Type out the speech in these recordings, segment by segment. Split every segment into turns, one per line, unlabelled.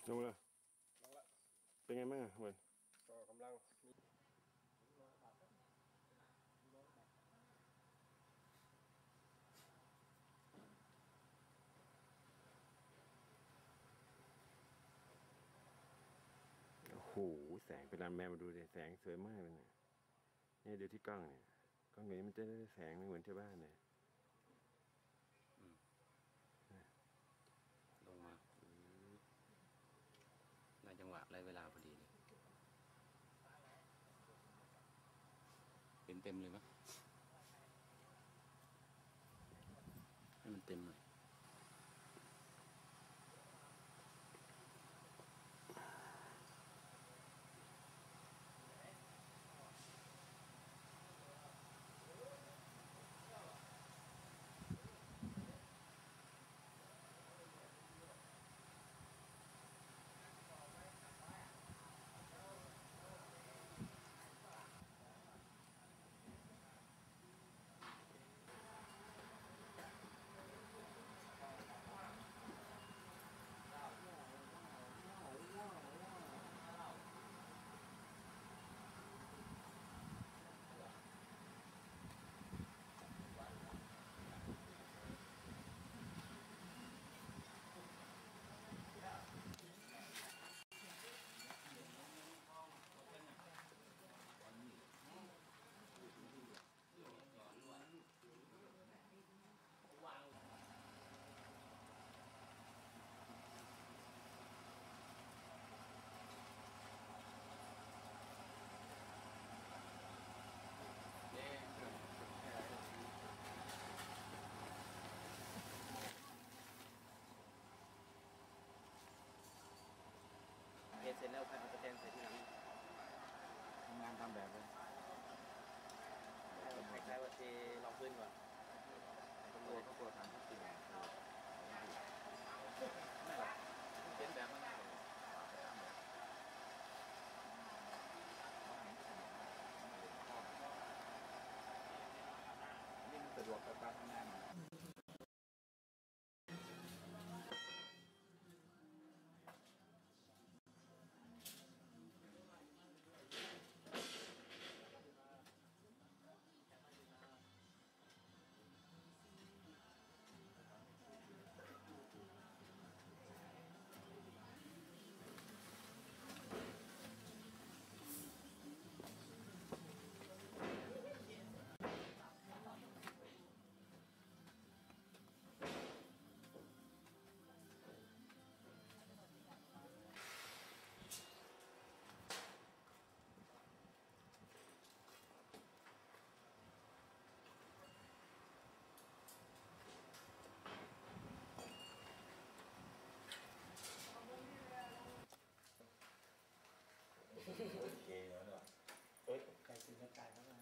ลงแล้วลงแล้วเป็นไงบ้างอ่ะเว้ย
ก็กำลัง
โอ้โหแสงเป็นลานแมวมาดูเลยแสงสวยมากเลยเนี่ยนี่ดูที่กล้องเนี่ยกล้องนี้มันจะได้แสงไม่เหมือนที่บ้านเลย
ลงมาในจังหวะไรเวลาพอดีเลยเต็มเลยมั้ยให้มันเต็มหน่อยเสร็จแล้วใครเอาตะแกรงใส่ที่หลังทำงานตามแบบเลยคล้ายๆว่าเทรองพื้นก่อนตำรวจเขากลัวทางทับทิมไม่หรอกเป็นแบบมันง่ายนี่มันสะดวกกับการทำงานโอเคแล้วเนาะเอ้ยไก่กินไก่เข้ามา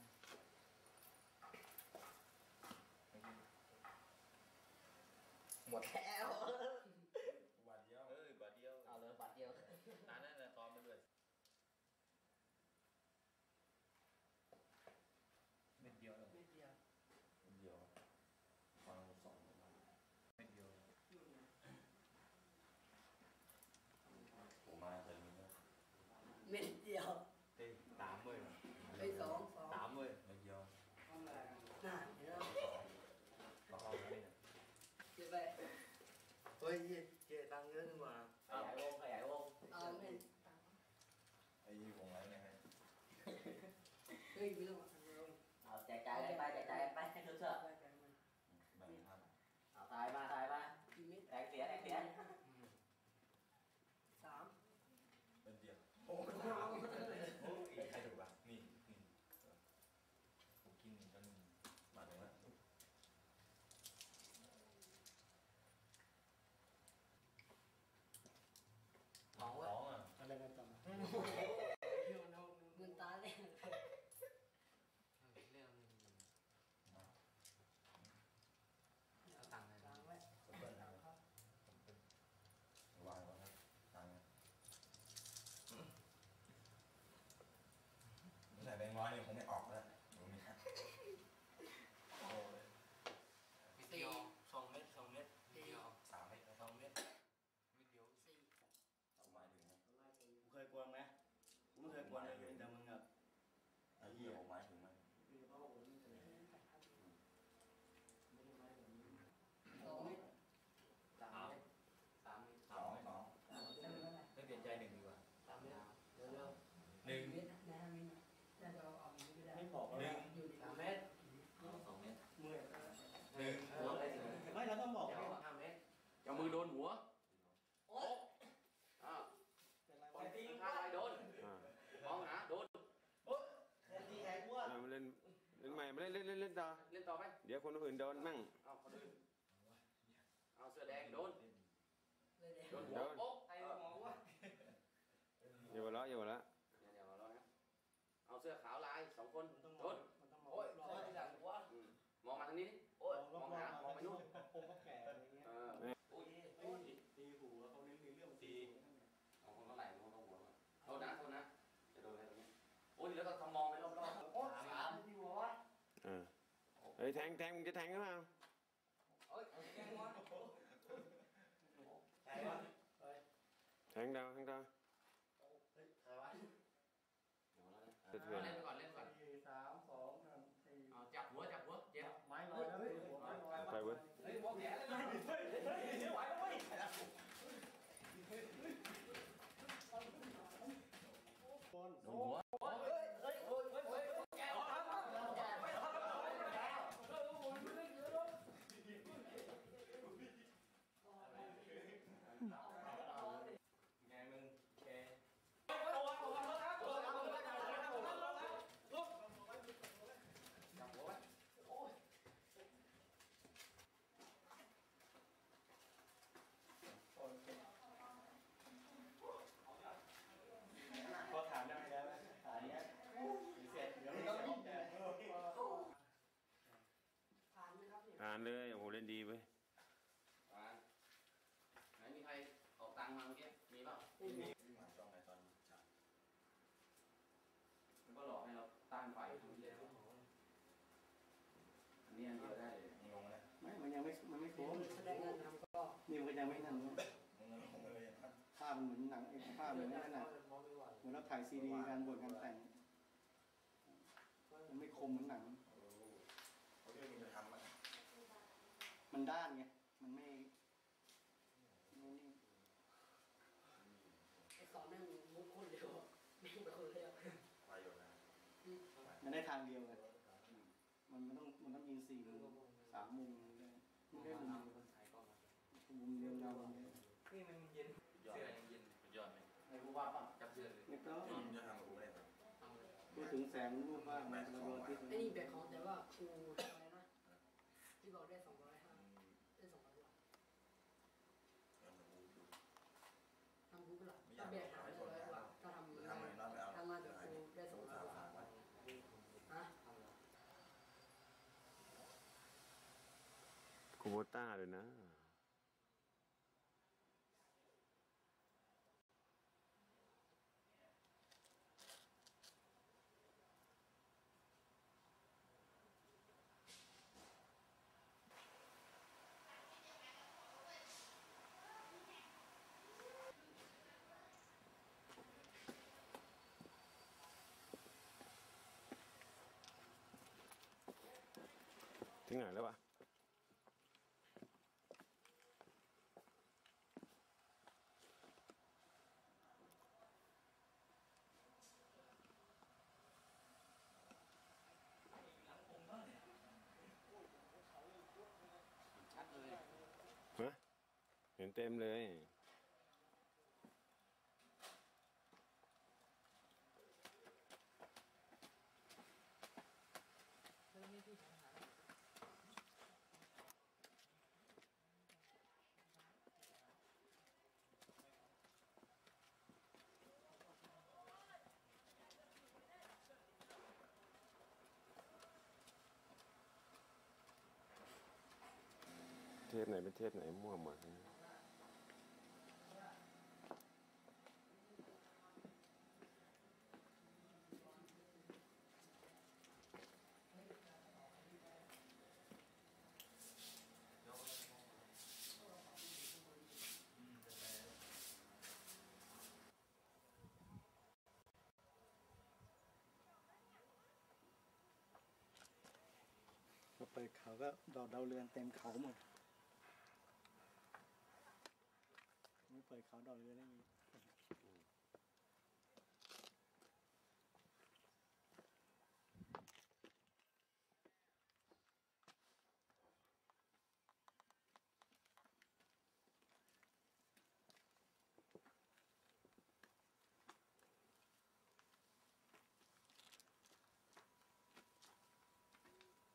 หมดแล้วบาทเดียวบาทเดียวเอาเลยบาทเดียวร้านนั้นนะตอนมาด้วยเม็ดเดียวเม็ดเดียวเม็ดเดียวฟังสองเม็ดเดียวผมมาเจอมึงแล้ว
เม็ดเดียว
เต้80
ไปสอง
80เม็ดเดียว
น่าเดี๋ยว
ก็เอาไปเนี่ย
เก็บไป
เฮ้ยเจ๊ตังเยอะนี่หว่า
ขยายวง
เอาเม็ด
ไอ้ยี่วงไรเนี่ยฮะ
เฮ้ยไม่ต้อง
เอาแจกจ่ายไปแจกจ่ายไปให้เถอะ
แบ่งครับ
เอาตายมา
กี่เม็ด
แตกเสีย
3
เป็นเดียวโอ้ยใครถูกป่ะนี่ผมกินจนมาตรงนั้น
ท้องอ่ะ
อะไรกันต่อเงินตาเลย
เรื่องเอาตังค์เลย
ตังไว้
สเปิร์นครับวางไว้ครับตังค์ไม่ใส่แบงค์ร้อยเนี่ยคงไม่ออกแล้วตรงนี้โอ้ย
เดียว2 เม็ด
3 เม็ด2 เม็ด
เม็ดเดียว
4
เอาไหม
เล่นต่อ
เล่นต่อไหม
เดี๋ยวคนอื่นโดนมั่ง
เอาคนอื่นเอาเสื้อแดงโดน
เลยเดี๋ยว
โดนหัวโป๊ะ
ไอ้หมอว่า
อย่าหัวเราะอย่าหัวเราะ
เดี๋ยวเรานะเอาเสื้อขาวลาย2 คนโดน
มันต้องมอง
โอ้ย
รอที่หลังว่า
มองมาทางนี้โอ้ยมองหามองไปนู่น
ผมก็แก่อะไรเงี้ย
โอ้ย
ตีหูแล้วเขาเน้นในเรื่องตี
เอาคนเท่าไหร่มองตรงหัวโทษนะจะโดนอะไรตรงนี้โอ้ยแล้วก็มองไปรอบๆ
โอ้3ที่หัว
เฮ้ยแทงมึงจะแทงหรือเปล่า
เอ้ย
แกงวะ
ใครวะ
แทงดาว
เฮ้ยใครวะ
สะเทือน
เล่นไปก่อนเล่นก่อน
4 3 2 1 4
เอาจับหัวเจ็บ
ไม้ลอยแล้วเฮ้ยหัวไม้ลอย
ไปเว้ย
เฮ้ยมองแขนเลยนะ
ไม่ไหวแล้วเว้ย
โดนหัวไงมึงแกจับหัวไว้
พอถามได้แล้วถามเนี้ยเสร็จเดี๋ยวไม่ต้องแต่
ผ่านไหมครับเนี่ย
อ่านเลยโอ้โหเล่นดีเว้ย
ไหนมีใครออกตังค์มาเมื่อกี้มีเปล่า
ไม่มี
หมาจ้องในตอนฉาก
มันก็หลอกให้เราต้านไฟทำเยอะอันนี้อันเดียวได้เลย
งงเลย
ไม่มันยังไม่มันไม่ครบ
แสดงเงินทำก็
นี่มันยังไม่นั่น
งงเลยอย่างนั้น
ภาพมันเหมือนหนังไอ้ภาพเหมือนนั่นน่ะเหมือนเราถ่ายซีดีการบทการแต่งมันไม่คมเหมือนหนัง
เขาเรื่องมึงจะทำมัน
มันด้านไงมันไม่
ไอ้สอนแม่งมุกคนเร็วแม่งเป็นคนเร็ว
วายอยู่นะ
มันได้ทางเดียวกันมันต้องยิง4 มุม3 มุมมันได้มุมเดียวเรา
นี่มันเย็นเสื้อยังเย็นยอดเลยให้ผู้ว่าป่ะจับเสื้อเลย
ไม่ต้อง
มึงจะทำกูไม่ได้ครับ
พูดถึงแสงรูปบ้างมันจะโดนที่
ไอ้นี่แบกของแต่ว่าครูอะไรนะที่บอกได้205ได้200กว่า
ยังมึงดู
ทำครูเปล่าถ้าแบกหาได้100กว่าถ้าทำมาจากครูได้200กว่าฮะ
คูโบต้าเลยนะถึงไหนแล้ววะ
ชัดเลย
ฮะเห็นเต็มเลย เทปไหนเป็นเทปไหนมั่วหมดนะ
พอเปิดเขาก็ดอกดาวเรืองเต็มเขาหมดไม่เปิดเขาดอกเรืองได้ไง
เ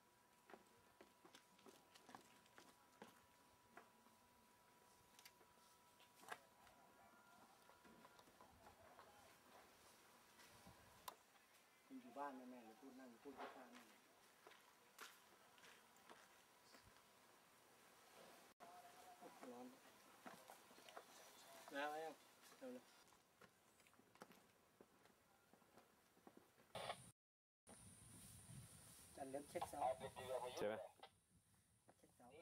อยู่บ้านแม่เลยพูดนั่งพูดข้างนั่งร้อนน้ำไหมยังเอาเลยจันเริ่มเช็คเสา
ใช่ไหม
เช็คเสา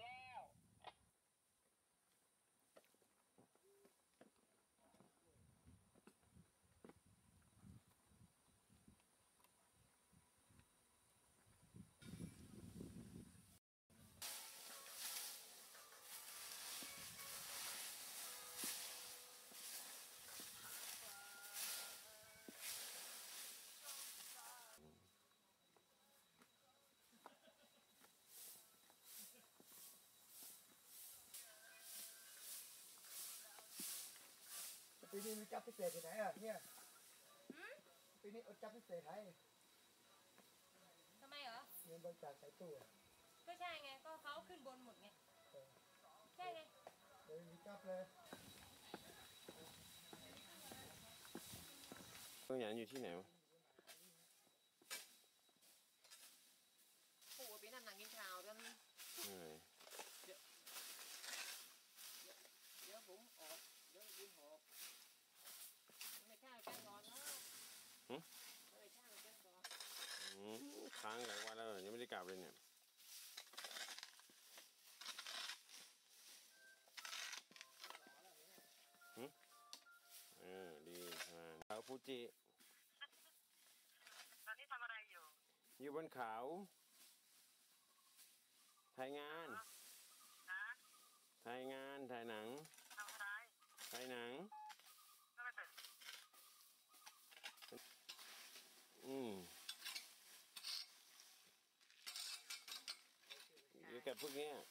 ปีนี้มีจับพิเศษที่ไหนอ่ะเนี่ยปีนี้เอาจับพิเศษให้
ทำไมเหรอ
เงินบริจาคใส่ตู้
ก็ใช่ไง ก็เขาขึ้นบนหมดไง ใช่ไง
เดี๋ยวมีจับเลย
ต้องหยานอยู่ที่ไหนวะ
โอ้โหปีนั้นหนังกินข้าวกัน
เหนื่อย
เดี๋ยวผมออก เดี๋ยวกินหอกไม่ข้าวกันก่อนเนาะไม่ข้าวกันก่อน
ค้างหลายวันแล้วยังไม่ได้กลับเลยเนี่ยดีมาเขาฟูจิ
ตอนนี้ทำอะไรอยู่
อยู่บนเขาถ่ายงาน
นะ
ถ่ายงาน ถ่ายหนัง
ทำอะไร
ถ่ายหนัง
ก็ไม่เสร็จ
เดี๋ยวกับพวกเนี้ย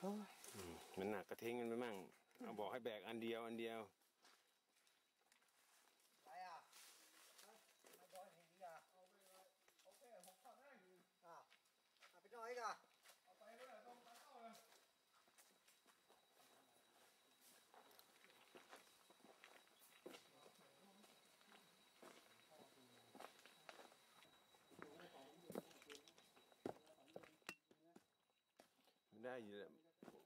มันหนักก็ทิ้งกันไปมั่งเอาบอกให้แบกอันเดียว
อะไรอ่ะมาโดนอย่างนี้อ่ะเอาไปเลยโอเคผมทำให้เอาไปน้อยก่ะเอาไปเลยตรงไปเอาเลย
ไม่ได้อยู่แล้ว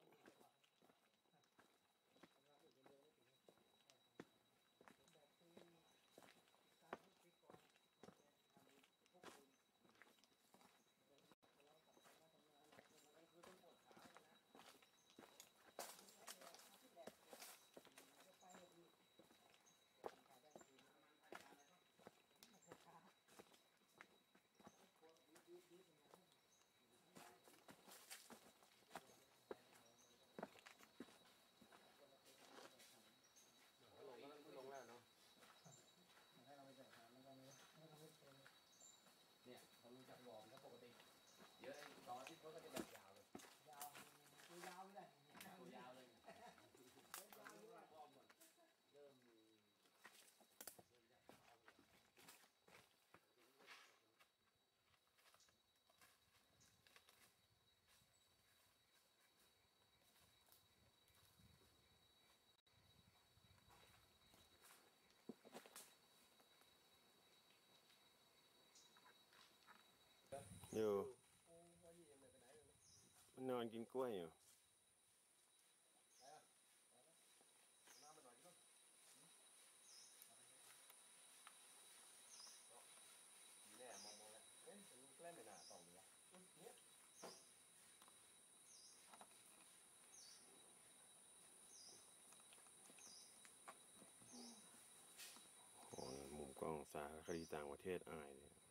ลงแล้วเนาะ
ให้เราไปจัดการแล้วก็ไม่ต้องไปเจอ
เนี่ยเขารู้จักวอร์มถ้าปกติเยอะตอนที่เขาก็จะแบบยาวเลย
ยาวตัวยาวไม่ได้
ตัวยาวเลยเนี่ย
ยาวไม่ได้
วอร์มหมดเริ่มจากเอาเลย
อยู่มันนอนกินกล้วยอยู่
น้ำไปหน่อยดิมั้งแน่มองแล้วเอ๊ะฉันแกล้งไม่น่าต่อเลยเนี่ย
โอ้มุมกล้องสารคดีต่างประเทศอายเลย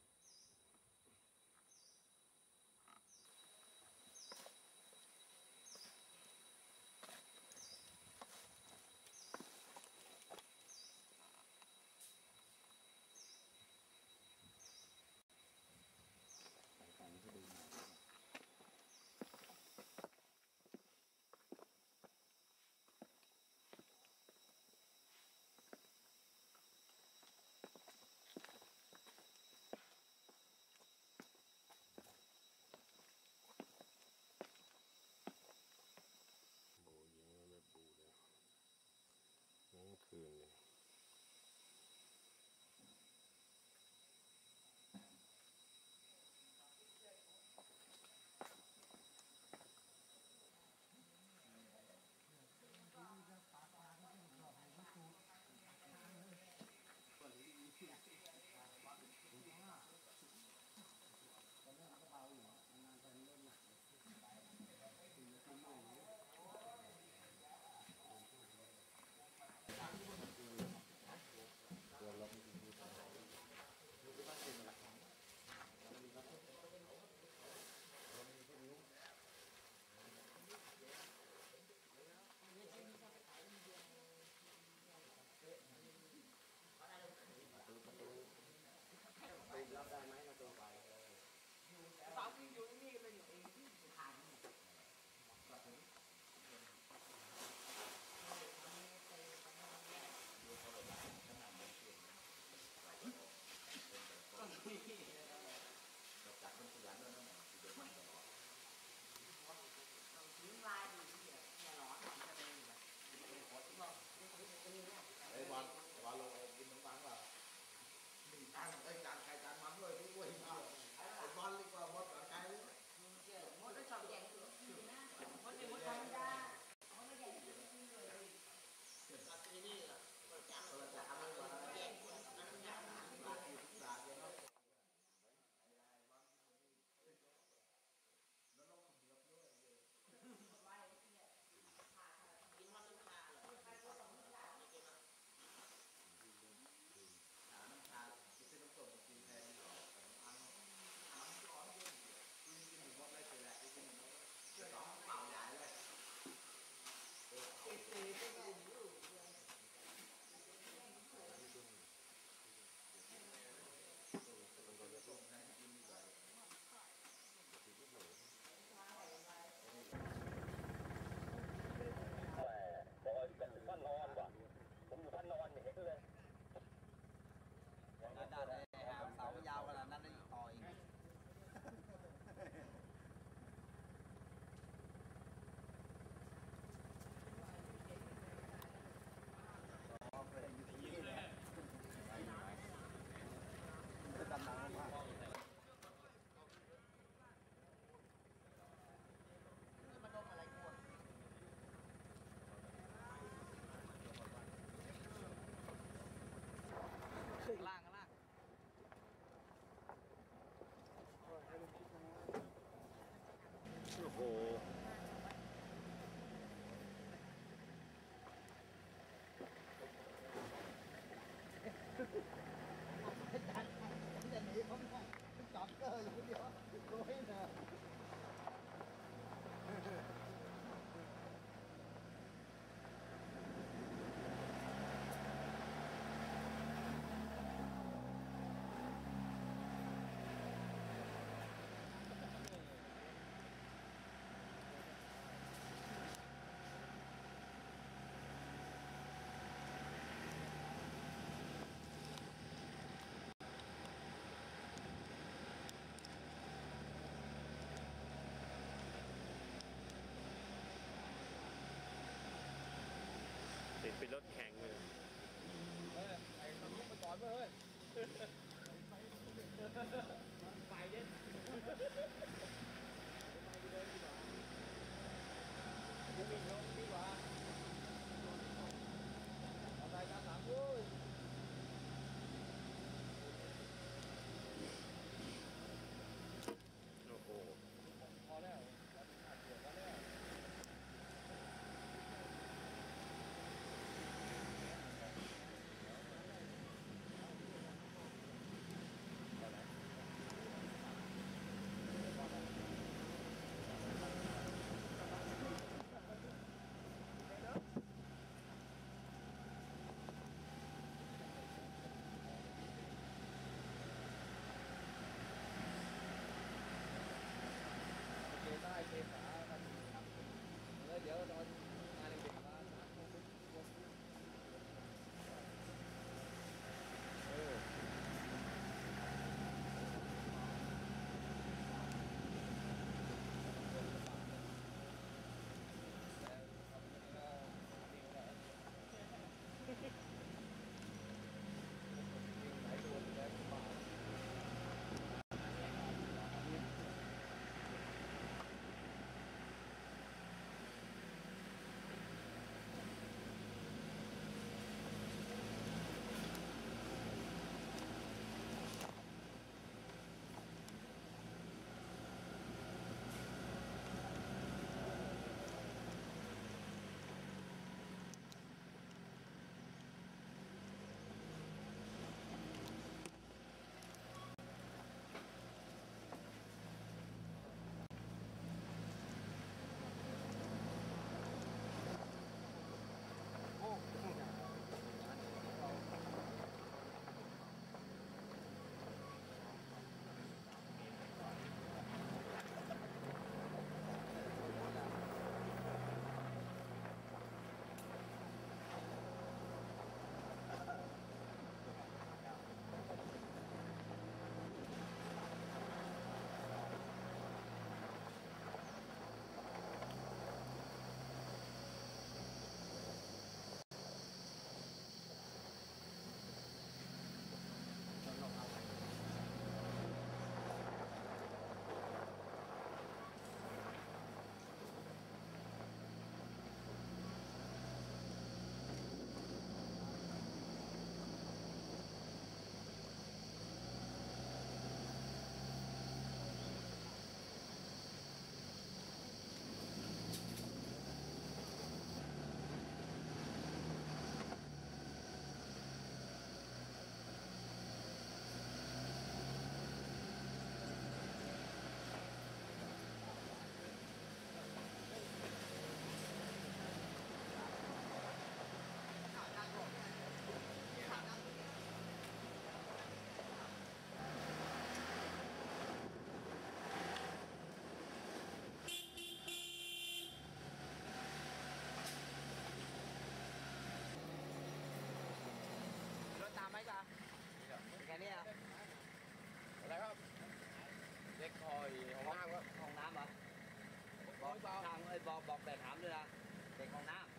จะหนีเขาไม่จับเกอร์อยู่คนเดียวโดยเนอะ
ติดเป็นรถแข่งเลย
ไอ้ทำลูกไปก่อนเว้ยไปเย็นกูมีลงดีกว่าเอาไปตามหลังกู
โอ้โห
พอแล้วเราไปขาดเกี่ยวกันแล้ว เกได้เกขาครับแล้วเดี๋ยวตอนงานเด็กๆมา
รถตามไหมจ๊ะแค่นี้อ่ะ
อะไรครับเด็กคอยของน้ำครับ
ห้องน้ำเหรอบอกทางบอกแต่ถามด้วยนะเด็กห้องน้ำ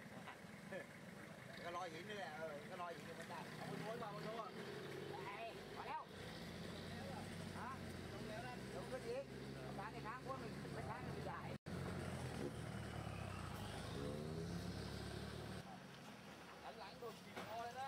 ก็รอหินนี่แหละก็รอหินอยู่บนด้าน
เอาโน้ตมาเอาโน้ต
ไอ้มาแล้วฮะลงแล้วนะลงก็ดีทางในทางคนไม่ทางไม่ได้หลังโดนขี่คอเลยนะ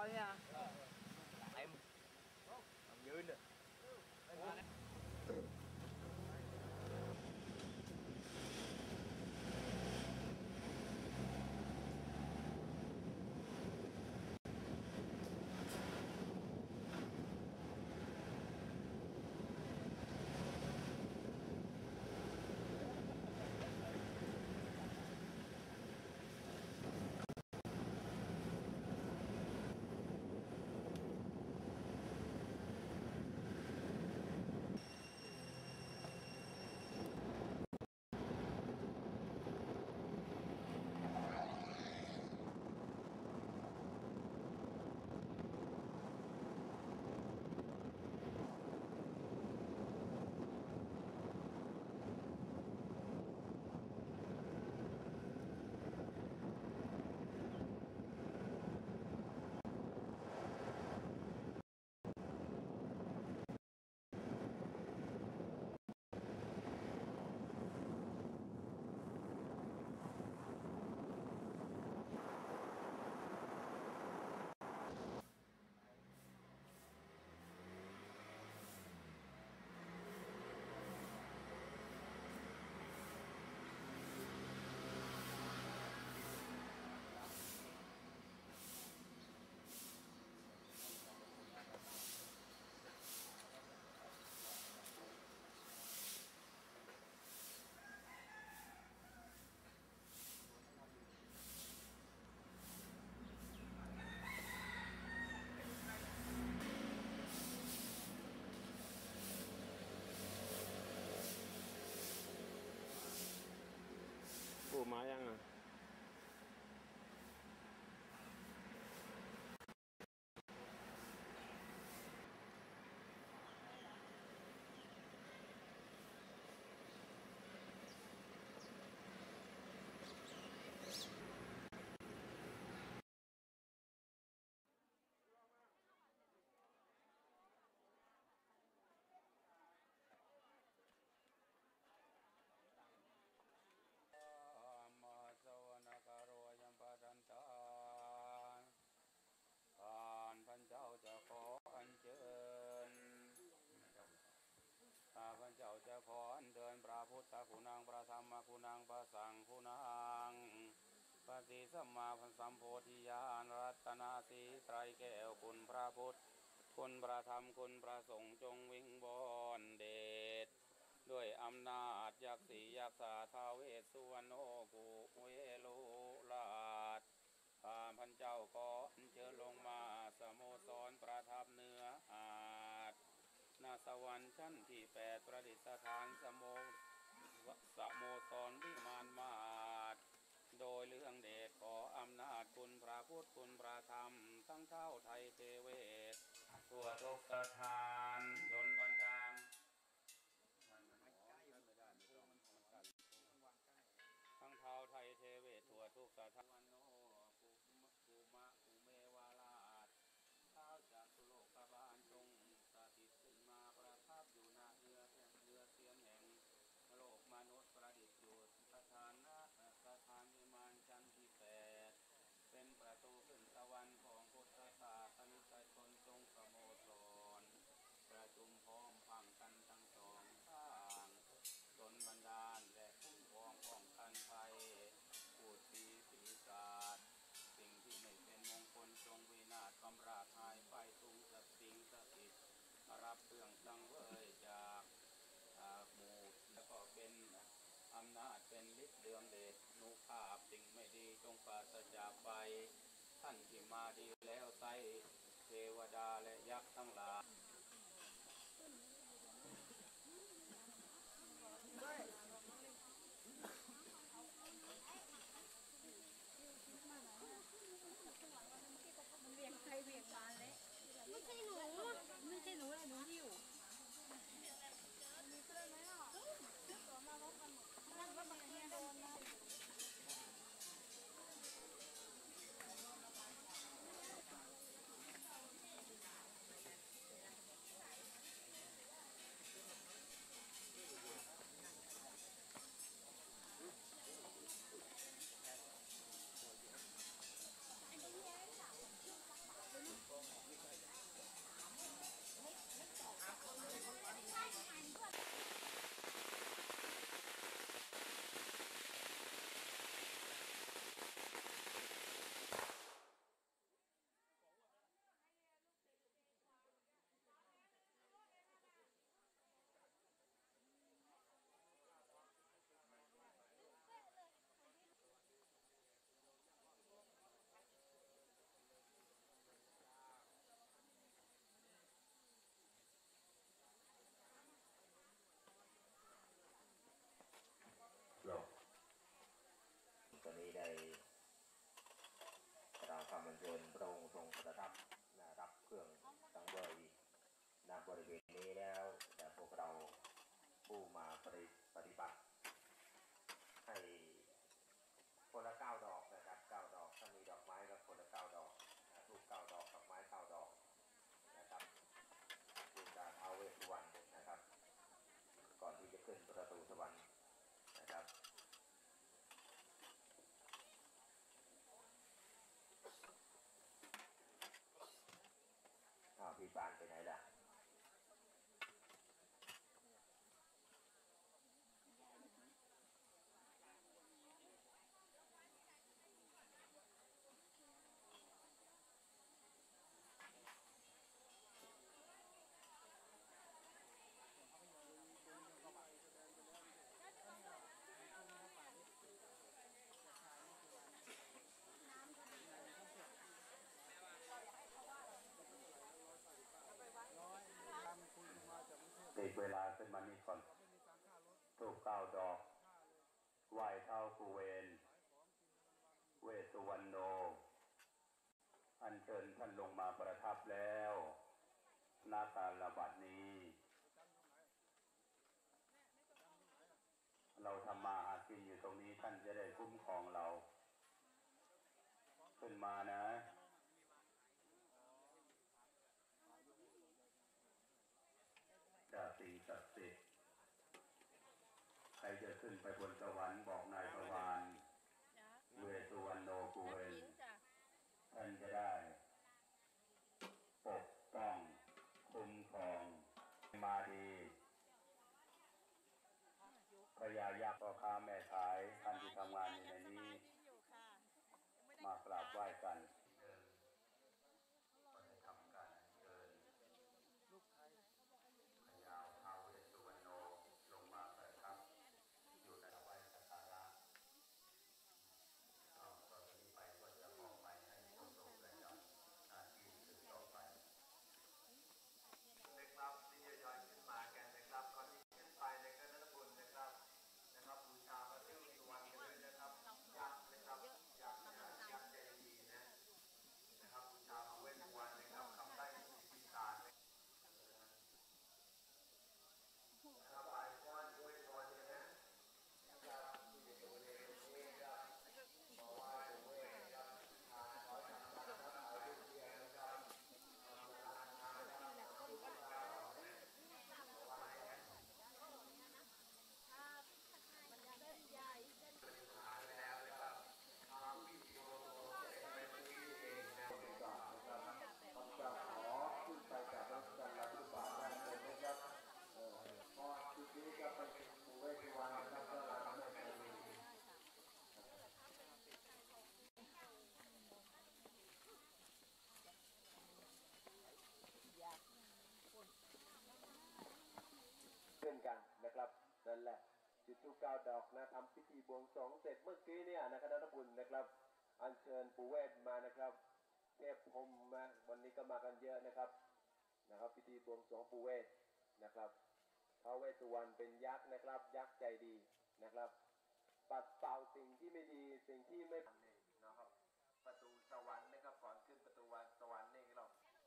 เนี่ย
เต็มยืนเลย
ปูมายังอ่ะ
มาสวนกโรยัมปดันตาผ่านพันเจ้าจะขออัญเชิญพันเจ้าจะขออัญเชิญพระพุทธคุณังพระธรรมคุณังพระสังฆคุณังปฏิสัมมาสัมโพธิญาณรัตนาสีไตรแก้วคุณพระพุทธคุณพระธรรมคุณพระสงฆ์จงวิงบอนเดชด้วยอำนาจยักษ์สียักษ์สาท้าวเวสสุวรรณโอกุเวโลลาดพันเจ้าขออัญเชิญลงมาสโมสรประทับเนื้ออาจนาสวรรค์ชั้นที่8ประดิษฐานสโมสรวิมานมาศโดยเรื่องเดชขออำนาจคุณพระพุทธคุณพระธรรมทั้งเท่าไทยเทเวศทั่วทุกสถานดลบันดาลทั้งเท้าไทยเทเวศทั่วทุกสถานวันโนภูมะภูเมวาลาดเท้าจากสุโลกบาลจงสถิตขึ้นมาประทับอยู่ณเนื้อเสียนแห่งโลกมนุษย์ประดิษฐ์อยู่สถานวิมานชั้นที่8เป็นประตูขึ้นสวรรค์ของพุทธศาสนิกชนจงสโมสรประชุมพร้อมพังกันทั้งสองข้างจนบรรดาลและคุ้มครองป้องกันภัยพูดปีศีศาสสิ่งที่ไม่เป็นมงคลจงวินาศกำราดหายไปทุงสัตสิ่งศักดิ์สิทธิ์รับเครื่องสังเวยจากหมู่แล้วก็เป็นอำนาจเป็นฤทธิ์เดืองเดชนุภาพสิ่งไม่ดีจงปราศจากไปท่านที่มาดีแล้วไต้เทวดาและยักษ์ทั้งหลาย
ไม่ใช่หนูเลยหนูหิว
ที่ปานไปไหนล่ะติดเวลาขึ้นมานี่ก่อนทูบ9 ดอกไหว้เท้ากูเวนเวสสุวรรณโนอัญเชิญท่านลงมาประทับแล้วนาการระบาดนี้ เราทำมาหากินอยู่ตรงนี้ท่านจะได้คุ้มครองเราขึ้นมานะสิ่งศักดิ์สิทธิ์ใครจะขึ้นไปบนสวรรค์บอกนายประวานเวสสุวรรณโนกูเวนท่านจะได้ปกป้องคุ้มครองมาดีพญายักษ์พ่อค้าแม่ขายท่านที่ทำงานอยู่ในนี้มากราบไหว้กันกันนะครับนั่นแหละจุดธูป9 ดอกนะทำพิธีบวงสรวงเสร็จเมื่อกี้เนี่ยนะคณะบุญนะครับอัญเชิญปู่เวทมานะครับเทพพรหมมาวันนี้ก็มากันเยอะนะครับพิธีบวงสรวงปู่เวทนะครับท้าวเวสสุวรรณเป็นยักษ์นะครับยักษ์ใจดีนะครับปัดเป่าสิ่งที่ไม่ดีสิ่งที่ไม่นะครับประตูสวรรค์นะครับก่อนขึ้นประตูสวรรค์นี่เรา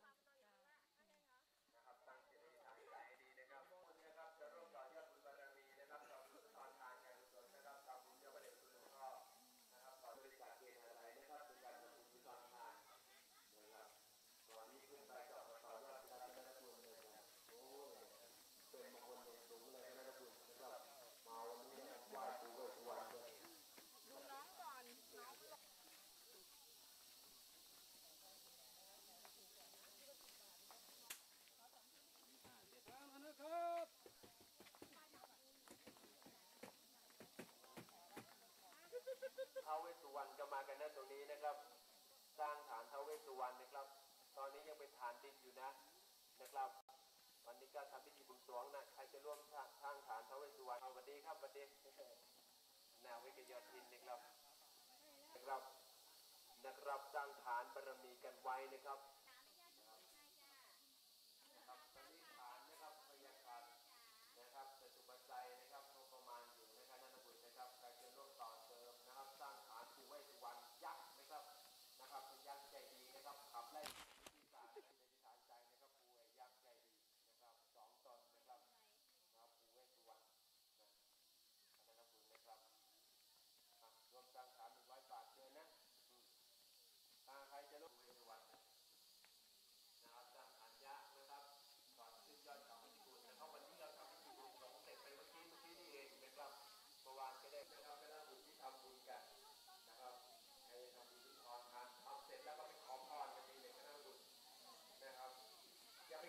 นะครับตั้งจิตอธิษฐานใจให้ดีนะครับคุณนะครับจะร่วมต่อยอดบุญบารมีนะครับต่อบุญตอนทานการกุศลนะครับต่อบุญเจ้าประเดชคุณหลวงพ่อนะครับต่อบริจาคเกณฑ์อะไรนะครับเป็นการทำบุญตอนทานนะครับตอนนี้ขึ้นไปต่อยอดการเป็นนักบุญเลยนะโอ้ยเป็นมงคลอย่างสูงเลยนะนักบุญนะครับมาวันนี้ไหว้ปู่เวสสุวรรณเลย
ดูน้องก่อนน้อง
ท้าวเวสสุวรรณก็มากันนะตรงนี้นะครับสร้างฐานท้าวเวสสุวรรณนะครับตอนนี้ยังเป็นฐานดินอยู่นะครับวันนี้ก็ทำพิธีบวงสรวงนะใครจะร่วมสร้างฐานท้าวเวสสุวรรณสวัสดีครับสวัสดีนาวิกยอทินนะครับสร้างฐานบารมีกันไว้นะครับตอนนี้ฐานนะครับพยากรณ์นะครับจตุปัจจัยนะครับงบประมาณอยู่นะครับนันทบุรีนะครับใครจะร่วมต่อเติมนะครับสร้างฐานปู่เวสสุวรรณยักษ์นะครับเป็นยักษ์ใจดีนะครับขับไล่ปีศาจในฐานใจนะครับปู่ยักษ์ใจดีนะครับ2 ตนนะครับปู่เวสสุวรรณนันทบุรีนะครับรวมสร้างฐาน100 บาทเลยนะใครจะร่วมปู่เวสสุวรรณนะครับสร้างฐานยักษ์นะครับก่อนขึ้นยอดเขาพิบูลนะครับวันนี้เราทำพิธีบวงสรวงเสร็จไปเมื่อกี้นี่เองนะครับเมื่อวานก็ได้นะครับคณะบุญที่ทำบุญกันนะครับใครทำบุญที่ทอนทานทำเสร็จแล้วก็ไปขอพรกันดีเลยคณะบุญนะครับอย่า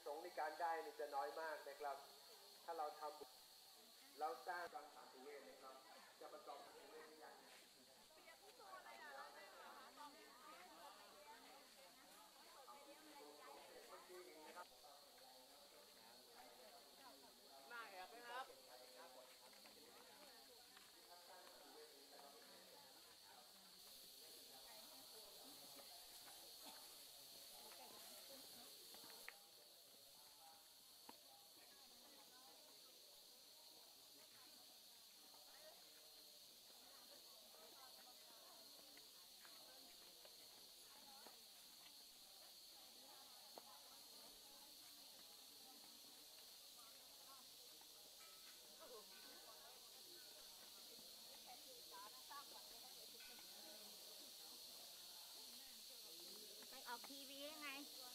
สงส์ในการได้นี่จะน้อยมากนะครับ ถ้าเราทำเราสร้างการสามสิเวชนะครับจะประกอบกับเวชอย่าง
น่าแอบไหมครับ
ไปออกทีวียังไง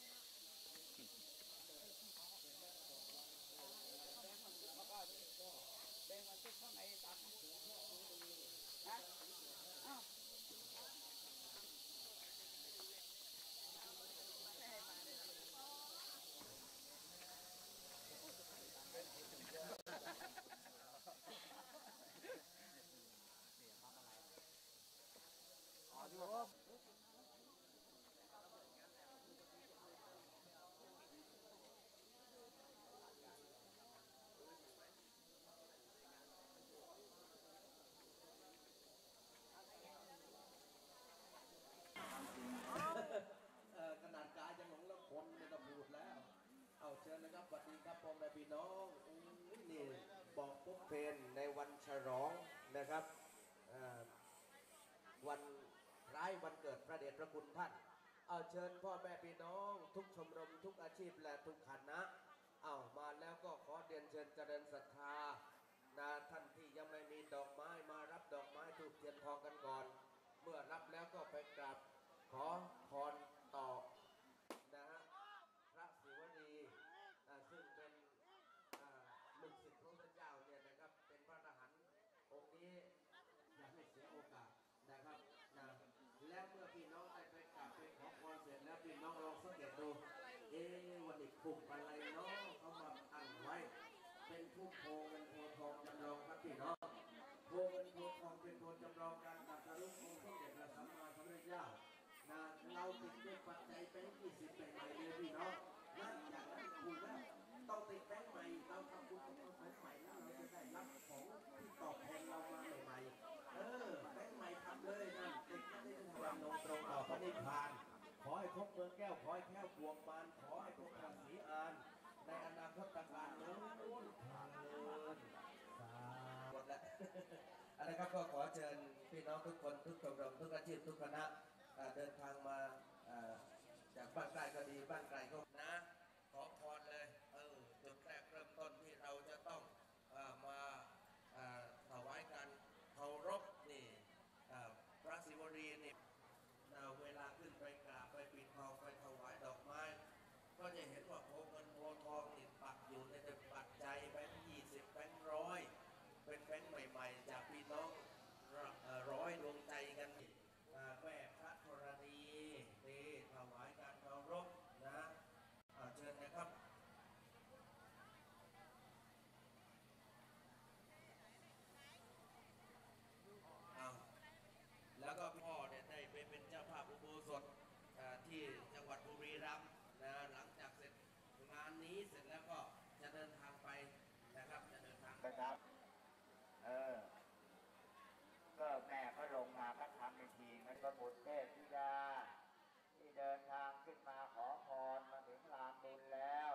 ขนาดกายจะหลงแล้วคนไม่ต้องพูดแล้ว เอาเชิญนะครับสวัสดีครับพ่อแม่พี่น้องนี่บอกปุ๊บเพนในวันฉลองนะครับวันคล้ายวันเกิดพระเดชพระคุณท่าน เอาเชิญพ่อแม่พี่น้องทุกชมรมทุกอาชีพและทุกคณะเอามาแล้วก็ขอเรียนเชิญเจริญศรัทธานะท่านที่ยังไม่มีดอกไม้มารับดอกไม้ทูบเทียนทองกันก่อน เมื่อรับแล้วก็ไปกราบขอพรต่อนะฮะพระศิวลีซึ่งเป็นลูกศิษย์พระพุทธเจ้าเนี่ยนะครับเป็นพระอรหันต์องค์นี้อย่าให้เสียโอกาสนะครับนะและเมื่อพี่น้องได้ไปกราบไปขอพรเสร็จแล้วพี่น้องลองสังเกตดูวันนี้กลุ่มอะไรเนาะเขามาตั้งไว้เป็นผู้โพเงินโพทองจำลองครับพี่น้องโพเงินโพทองเป็นโพจำลองการตรัสรู้องค์สมเด็จพระสัมมาสัมพุทธเจ้านะเราติดด้วยปัจจัยเป็น20เป็นใหม่เลยพี่น้องนั่นอย่างนั้นถูกแล้วต้องติดแบงค์ใหม่เราทำบุญกับแบงค์ใหม่แล้วเราจะได้รับของที่ตอบแทนเรามาใหม่ๆแบงค์ใหม่ทำเลยนั่นติดไม่ได้ทำลงตรงต่อพระนิพพานขอให้พบเมืองแก้วขอให้แก้วพวงบานขอให้พบพระศรีอานในอนาคตการโน้นทางเดินหมดแล้วอะไรครับก็ขอเชิญพี่น้องทุกคนทุกชมรมทุกอาชีพทุกคณะเดินทางมาจากบ้านไกลก็ดีบ้านไกลก็นะขอพรเลยจุดแรกเริ่มต้นที่เราจะต้องมาถวายการเคารพนี่พระศิวลีนี่เวลาขึ้นไปกราบไปปิดทองไปถวายดอกไม้ก็จะเห็นว่าโพเงินโพทองนี่ปักอยู่ในปัจจัยแบงค์20แบงค์100เป็นแบงค์ใหม่ๆจากพี่น้องร้อยดวงใจกันแม่พระธรณีนี่ถวายการเคารพนะเชิญนะครับแล้วก็พ่อเนี่ยได้ไปเป็นเจ้าภาพอุโบสถที่จังหวัดบุรีรัมย์นะหลังจากเสร็จงานนี้เสร็จแล้วก็จะเดินทางไปนะครับจะเดินทางไปครับ
ก็แม่ก็ลงมาก็ทำพิธีมันก็บุตรเทพธิดาที่เดินทางขึ้นมาขอพรมาถึงลานบุญแล้ว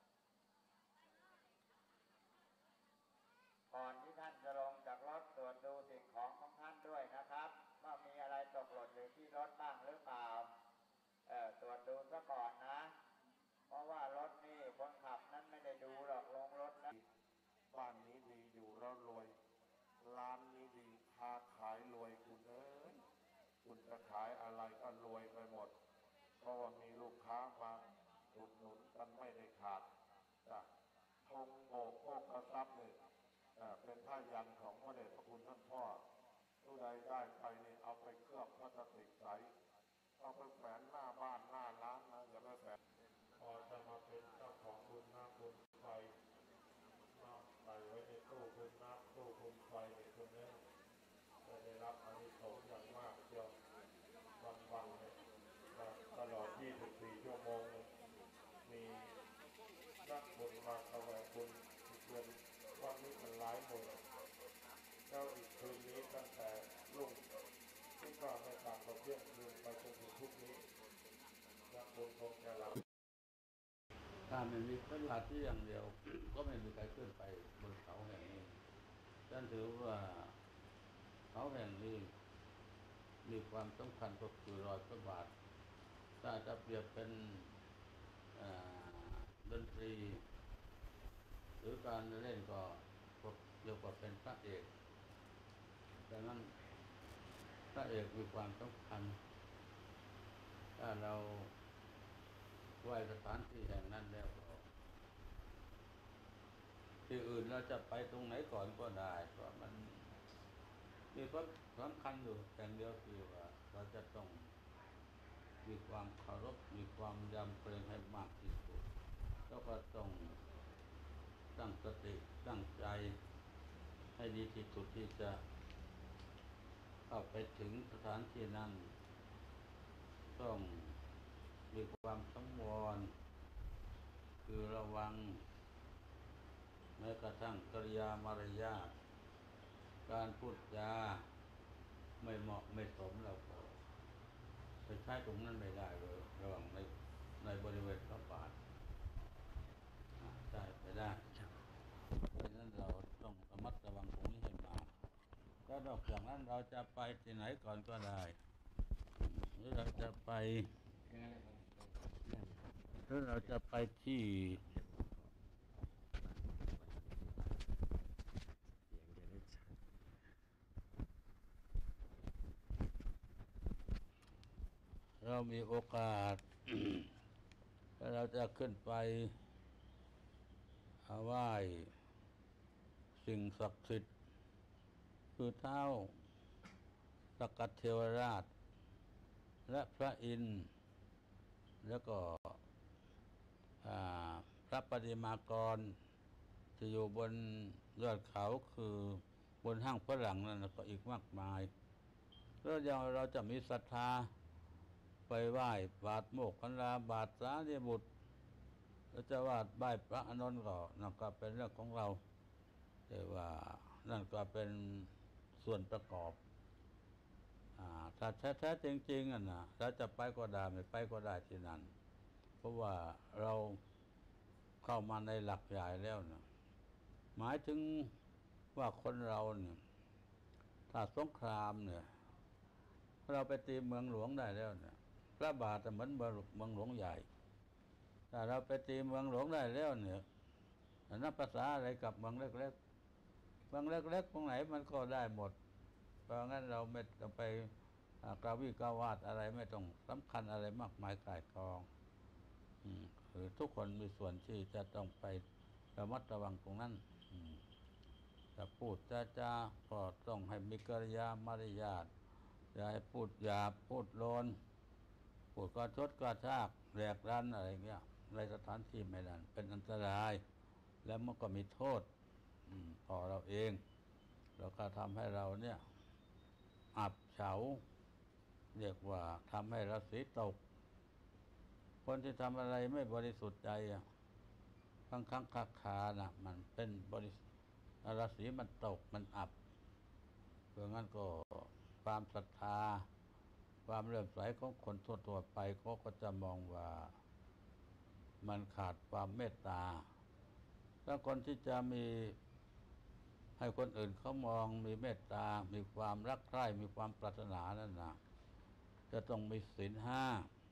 ก่อนที่ท่านจะลงจากรถตรวจดูสิ่งของของท่านด้วยนะครับว่ามีอะไรตกหล่นอยู่ที่รถบ้างหรือเปล่าตรวจดูซะก่อนนะเพราะว่ารถนี่คนขับนั้นไม่ได้ดูหรอกลงรถแล้วบ้านนี้ดีอยู่แล้วรวยร้านนี้ดีค้าขายรวยคุณคุณจะขายอะไรก็รวยไปหมดเพราะว่ามีลูกค้ามาอุดหนุนกันไม่ได้ขาดธงโบกโภคทรัพย์นี่เป็นผ้ายันของพระเดชพระคุณท่านพ่อผู้ใดได้ไปนี่เอาไปเคลือบพลาสติกใสเอาไปแขวนหน้าบ้านหน้าร้านนะอย่าไปแขวนพอจะมาเป็นเจ้าของ
คนมาถวายบุญเพื่อนวันนี้มันหลายหมดแล้วอีกคืนนี้ตั้งแต่ลุ่งที่ก็ไม่ต่างกับเที่ยงคืนไปจนถึงทุกนี้และบุญคงจะหลับ
ถ้าไม่มีพระราที่อย่างเดียว ก็ไม่มีใครขึ้นไปบนเขาแห่งนี้ฉันถือว่าเขาแห่งนี้มีความสำคัญก็คือรอยพระบาทถ้าจะเปรียบเป็นดนตรีหรือการเล่นก็เรียกว่าเป็นพระเอกดังนั้นพระเอกมีความสำคัญถ้าเราไหว้สถานที่แห่งนั้นแล้วที่อื่นเราจะไปตรงไหนก่อนก็ได้เพราะมันมีความสำคัญอยู่อย่างเดียวคือว่าเราจะต้องมีความเคารพมีความยำเกรงให้มากที่สุดแล้วก็ต้องตั้งสติตั้งใจให้ดีที่สุดที่จะเข้าไปถึงสถานที่นั้นต้องมีความสังวรคือระวังแม้กระทั่งกริยามารยาทการพูดจาไม่เหมาะไม่สมเราก็ไปใช้ตรงนั้นไม่ได้เลยระหว่างในบริเวณพระบาทใช่ไม่ได้เพราะฉะนั้นเราต้องระมัดระวังตรงนี้ให้มากแล้วนอกจากนั้นเราจะไปที่ไหนก่อนก็ได้หรือเราจะไปที่เรามีโอกาส แล้วเราจะขึ้นไปไหว้สิ่งศักดิ์สิทธิ์คือเท้าสกัดเทวราชและพระอินทร์แล้วก็พระปฏิมากรที่อยู่บนยอดเขาคือบนห้างฝรั่งนั่นก็อีกมากมายแล้วยังเราจะมีศรัทธาไปไหว้บาทโมกขันลาบาทสารีบุตรแล้วจะไหว้พระอานนท์ก็นั่นก็เป็นเรื่องของเราแต่ว่านั่นก็เป็นส่วนประกอบถ้าแท้จริงๆนะเราจะไปก็ได้ไม่ไปก็ได้ที่นั่นเพราะว่าเราเข้ามาในหลักใหญ่แล้วนะหมายถึงว่าคนเราเนี่ยถ้าสงครามเนี่ยเราไปตีเมืองหลวงได้แล้วเนี่ยพระบาทเหมือนเมืองหลวงใหญ่ถ้าเราไปตีเมืองหลวงได้แล้วเนี่ยนับภาษาอะไรกับเมืองเล็กๆเมืองเล็กๆตรงไหนมันก็ได้หมดเพราะงั้นเราไม่ต้องไปกราวิกาวาดอะไรไม่ต้องสำคัญอะไรมากมายก่ายกองคือทุกคนมีส่วนที่จะต้องไประมัดระวังตรงนั้นจะพูดก็ต้องให้มีกริยามารยาทอย่าให้พูดหยาบพูดโลนพูดกระชดกระชากแหลกรั้นอะไรเงี้ยในสถานที่ไม่นั้นเป็นอันตรายแล้วมันก็มีโทษพอเราเองแล้วก็ทำให้เราเนี่ยอับเฉาเรียกว่าทำให้ราศีตกคนที่ทำอะไรไม่บริสุทธิ์ใจครั้งคาน่ะมันเป็นราศีมันตกมันอับเพราะงั้นก็ความศรัทธาความเลื่อมใสของคนทั่วไปเขาก็จะมองว่ามันขาดความเมตตาถ้าคนที่จะมีให้คนอื่นเขามองมีเมตตามีความรักใคร่มีความปรารถนานั่นนะจะต้องมีศีลห้า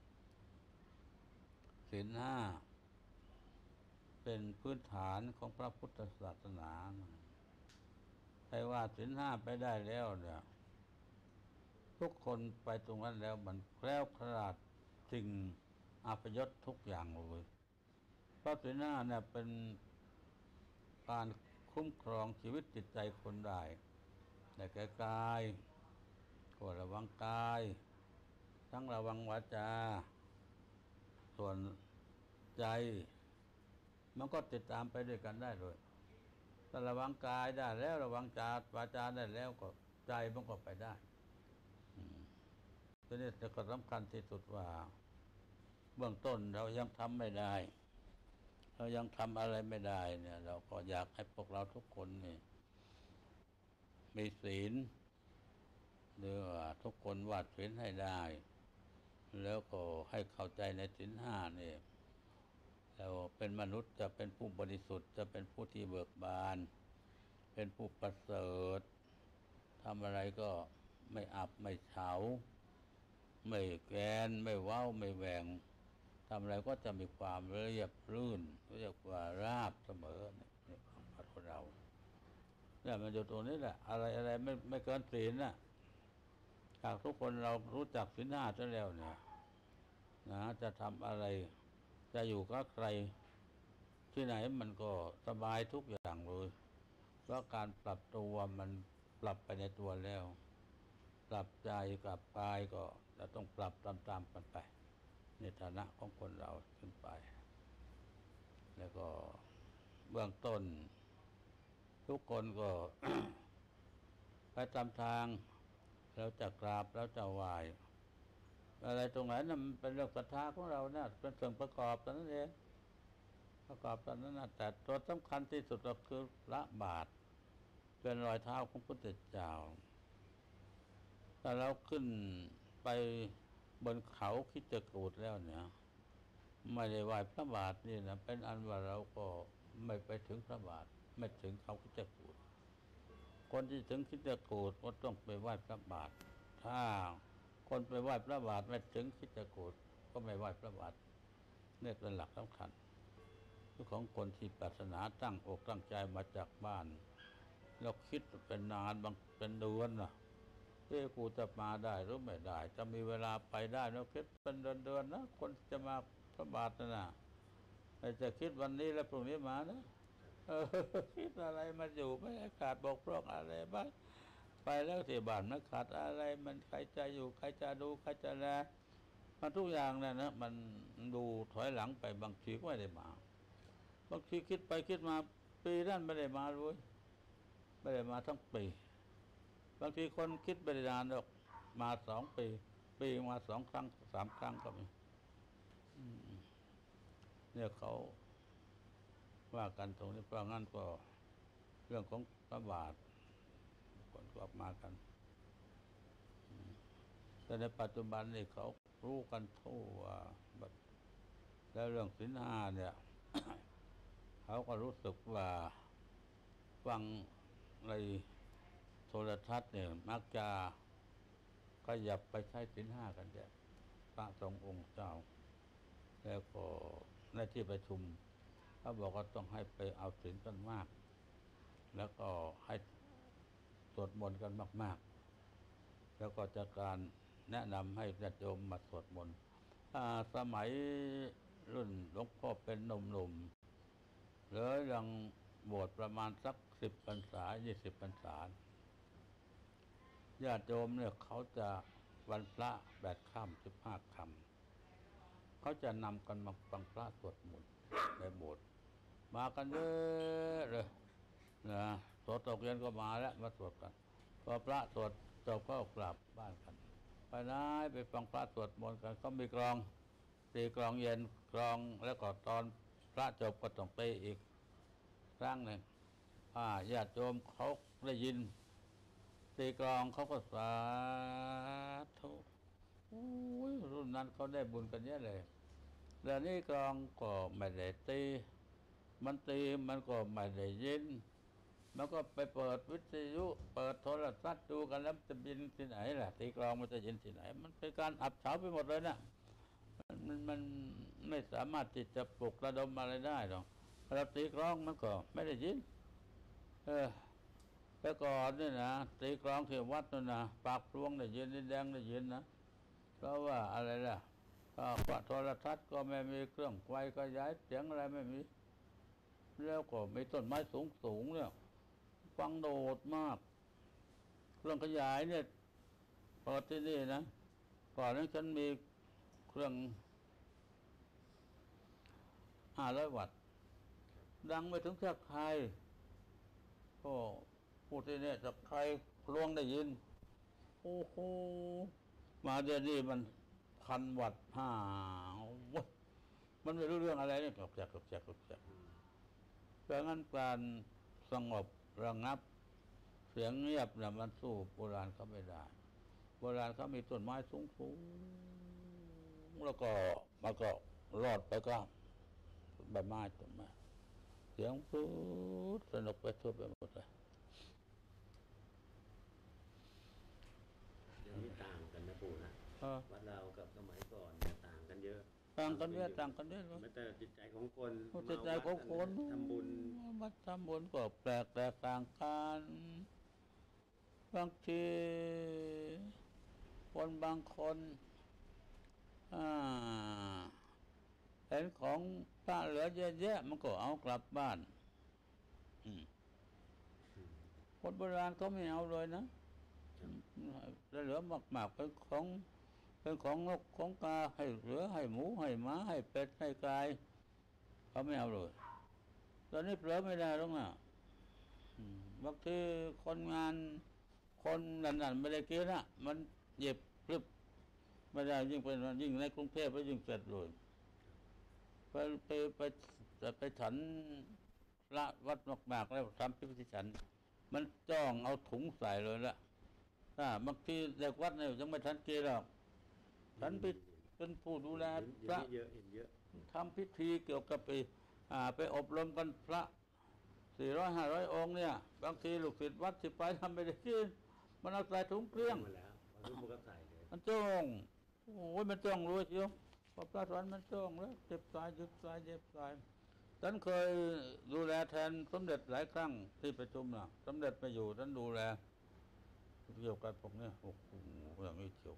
เป็นพื้นฐานของพระพุทธศาสนาใครว่าศีลห้าไปได้แล้วเนี่ยทุกคนไปตรงนั้นแล้วมันแคล้วคลาดสิ่งอัปยศทุกอย่างเลยเพราะศีลห้าเนี่ยเป็นการคุ้มครองชีวิตจิตใจคนได้ในแก่กายก็ระวังกายทั้งระวังวาจาส่วนใจมันก็ติดตามไปด้วยกันได้เลยถ้าระวังกายได้แล้วระวังวาจาได้แล้วก็ใจมันก็ไปได้ทีนี้จะก็สำคัญที่สุดว่าเบื้องต้นเรายังทำไม่ได้เรายังทำอะไรไม่ได้เนี่ย เราก็อยากให้พวกเราทุกคนนี่มีศีลหรือว่าทุกคนวาดศีลให้ได้ แล้วก็ให้เข้าใจในศีลห้านี่เราเป็นมนุษย์จะเป็นผู้บริสุทธิ์จะเป็นผู้ที่เบิกบานเป็นผู้ประเสริฐทำอะไรก็ไม่อับไม่เฉาไม่แกนไม่เว้าไม่แหวงทำอะไรก็จะมีความเรียบรื่นเรียกว่าราบเสมอเนี่ยของเราเนี่ยมันอยู่ตรงนี้แหละอะไรไม่เกินศีลน่ะหากทุกคนเรารู้จักศีลห้าซะแล้วเนี่ยนะจะทำอะไรจะอยู่กับใครที่ไหนมันก็สบายทุกอย่างเลยเพราะการปรับตัวมันปรับไปในตัวแล้วปรับใจกับกายก็จะต้องปรับตามๆกันไปในฐานะของคนเราขึ้นไปแล้วก็เบื้องต้นทุกคนก็ ไปตามทางแล้วจะกราบแล้วจะไหว้อะไรตรงไหนนั่นมันเป็นเรื่องศรัทธาของเรานะเป็นส่วนประกอบตอนนั้นเองประกอบตอนนั้นนะแต่ตัวสำคัญที่สุดก็คือละบาทเป็นรอยเท้าของพระพุทธเจ้าถ้าเราขึ้นไปบนเขาคิดจะกูดแล้วเนี่ยไม่ได้ไหว้พระบาทนี่นะเป็นอันว่าเราก็ไม่ไปถึงพระบาทไม่ถึงเขาคิดจะกูดคนที่ถึงคิดจะกูดก็ต้องไปไหว้พระบาทถ้าคนไปไหว้พระบาทไม่ถึงคิดจะกูดก็ไม่ไหว้พระบาทนี่เป็นหลักสำคัญของคนที่ปรารถนาตั้งอกตั้งใจมาจากบ้านแล้วคิดเป็นนานบางเป็นเดือนนะกูจะมาได้หรือไม่ได้จะมีเวลาไปได้แล้วคิดเป็นเดือนนะคนจะมาพระบาทนะจะคิดวันนี้แล้วพรุ่งนี้มานะคิดอะไรมาอยู่ไม่ขาดบกพร่องอะไรบ้างไปแล้วที่บ้านมันขาดอะไรมันใครจะอยู่ใครจะดูใครจะแลมันทุกอย่างนะมันดูถอยหลังไปบางทีก็ไม่ได้มาบางทีคิดไปคิดมาปีนั้นไม่ได้มาเลยไม่ได้มาทั้งปีบางทีคนคิดไปนานหรอกมา2 ปีมา2 ครั้ง3 ครั้งก็มีเนี่ยเขาว่ากันตรงนี้เพราะงั้นก็เรื่องของพระบาทคนก็มากันแต่ในปัจจุบันนี่เขารู้กันทั่วแล้วเรื่องศีลห้าเนี่ย เขาก็รู้สึกว่าฟังในโทรทัศน์เนี่ยมักจะขยับไปใช้ศีลห้ากันเนี่ยพระสงฆ์องค์เจ้าแล้วก็ในที่ประชุมเขาบอกว่าต้องให้ไปเอาศีลกันมากแล้วก็ให้สวดมนต์กันมากๆแล้วก็จะการแนะนำให้ญาติโยมมาสวดมนต์สมัยรุ่นหลวงพ่อเป็นหนุ่มๆเลยยังบวชประมาณสัก10 พรรษา20 พรรษาญาติโยมเนี่ยเขาจะวันพระ8 ค่ำ15 ค่ำเขาจะนำกันมาฟังพระสวดมนต์ในโบสถ์มากันเยอะเลยนะสวดตกเย็นก็มาแล้วมาสวดกันพอพระสวดจบก็กลับบ้านกันไปไหนไปฟังพระสวดมนต์กันก็มีกลองตีกลองเย็นกลองแล้วก็ตอนพระจบก็ต้องตีอีกครั้งหนึ่งญาติโยมเขาได้ยินตีกลองเขาก็สาธุรุ่นนั้นเขาได้บุญกันเยอะเลยแล้วนี่กลองก็ไม่ได้ตีมันตีมันก็ไม่ได้ยินมันก็ไปเปิดวิทยุเปิดโทรทัศน์ดูกันแล้วจะยินที่ไหนล่ะตีกลองมันจะยินที่ไหนมันเป็นการอับเฉาไปหมดเลยนะมันไม่สามารถที่จะปลุกระดมอะไรได้หรอกเราตีกลองมันก็ไม่ได้ยินแต่ก่อนนี่นะตีกลองที่วัดนั่นนะปากพลวงได้ยินดินแดงได้ยินนะเพราะว่าอะไรล่ะโทรทัศน์ก็ไม่มีเครื่องไฟขยายเสียงอะไรไม่มีแล้วก็มีต้นไม้สูงเนี่ยฟังโดดมากเครื่องขยายเนี่ยพอที่นี่นะก่อนนั้นฉันมีเครื่อง500 วัตต์ดังไปถึงแค่ใครก็พูดที่นี่จะใครลวงได้ยินโอ้โหมาเดี๋ยวนี้มัน1,000 วัตต์มันไม่รู้เรื่องอะไรเนี่ยกรอกแจกดังนั้นการสงบระงับเสียงเงียบเนี่ยมันสู้โบราณเขาไม่ได้โบราณเขามีต้นไม้สูงแล้วก็มันก็รอดไปก็ใบไม้ต้นไม้เสียงพูดสนุกไปทั่วไปหมดเลย
เดี๋ยวนี้ต่างกันนะปู่นะวัดเรากับสมัยก่อนเนี่ยต่างกันเยอะ
ต่างกันเยอะ
แม้แต่จิตใจของคน
จิตใจของคน
ทำบุญ
ก็แปลกแตกต่างกันบางทีคนบางคนเห็นของพระเหลือเยอะๆมันก็เอากลับบ้านคนโบราณเขาไม่เอาเลยนะเหลือมากๆเป็นของนกของกาให้เสือให้หมูให้ม้าให้เป็ดให้ไก่เขาไม่เอาเลยตอนนี้เผลอไม่ได้หรอกนะบางทีคนนั่นไม่ได้กินนะมันเย็บพลึบไม่ได้ยิ่งในกรุงเทพไปยิ่งเสร็จเลยไปฉันละวัดมากๆแล้วทำพิธีฉันมันจ้องเอาถุงใส่เลยละบางทีเด็กวัดเนี่ยยังไม่ทันกินหรอกฉันเป็นผู้ดูแลพระทำพิธีเกี่ยวกับไปอบรมกันพระ400-500 องค์เนี่ยบางทีลูกศิษย์วัดไปทำไม่ได้กินมันเอาใส่ถุงเกลี้ยงมันจ้องโอ้ยมันจ้องรู้เชียวพอพระสอนมันจ้องแล้วเจ็บตายฉันเคยดูแลแทนสมเด็จหลายครั้งที่ประชุมน่ะสมเด็จไปอยู่ฉันดูแลเกี่ยวกับพวกนี้โอ้โหอย่างนี้เกี่ยว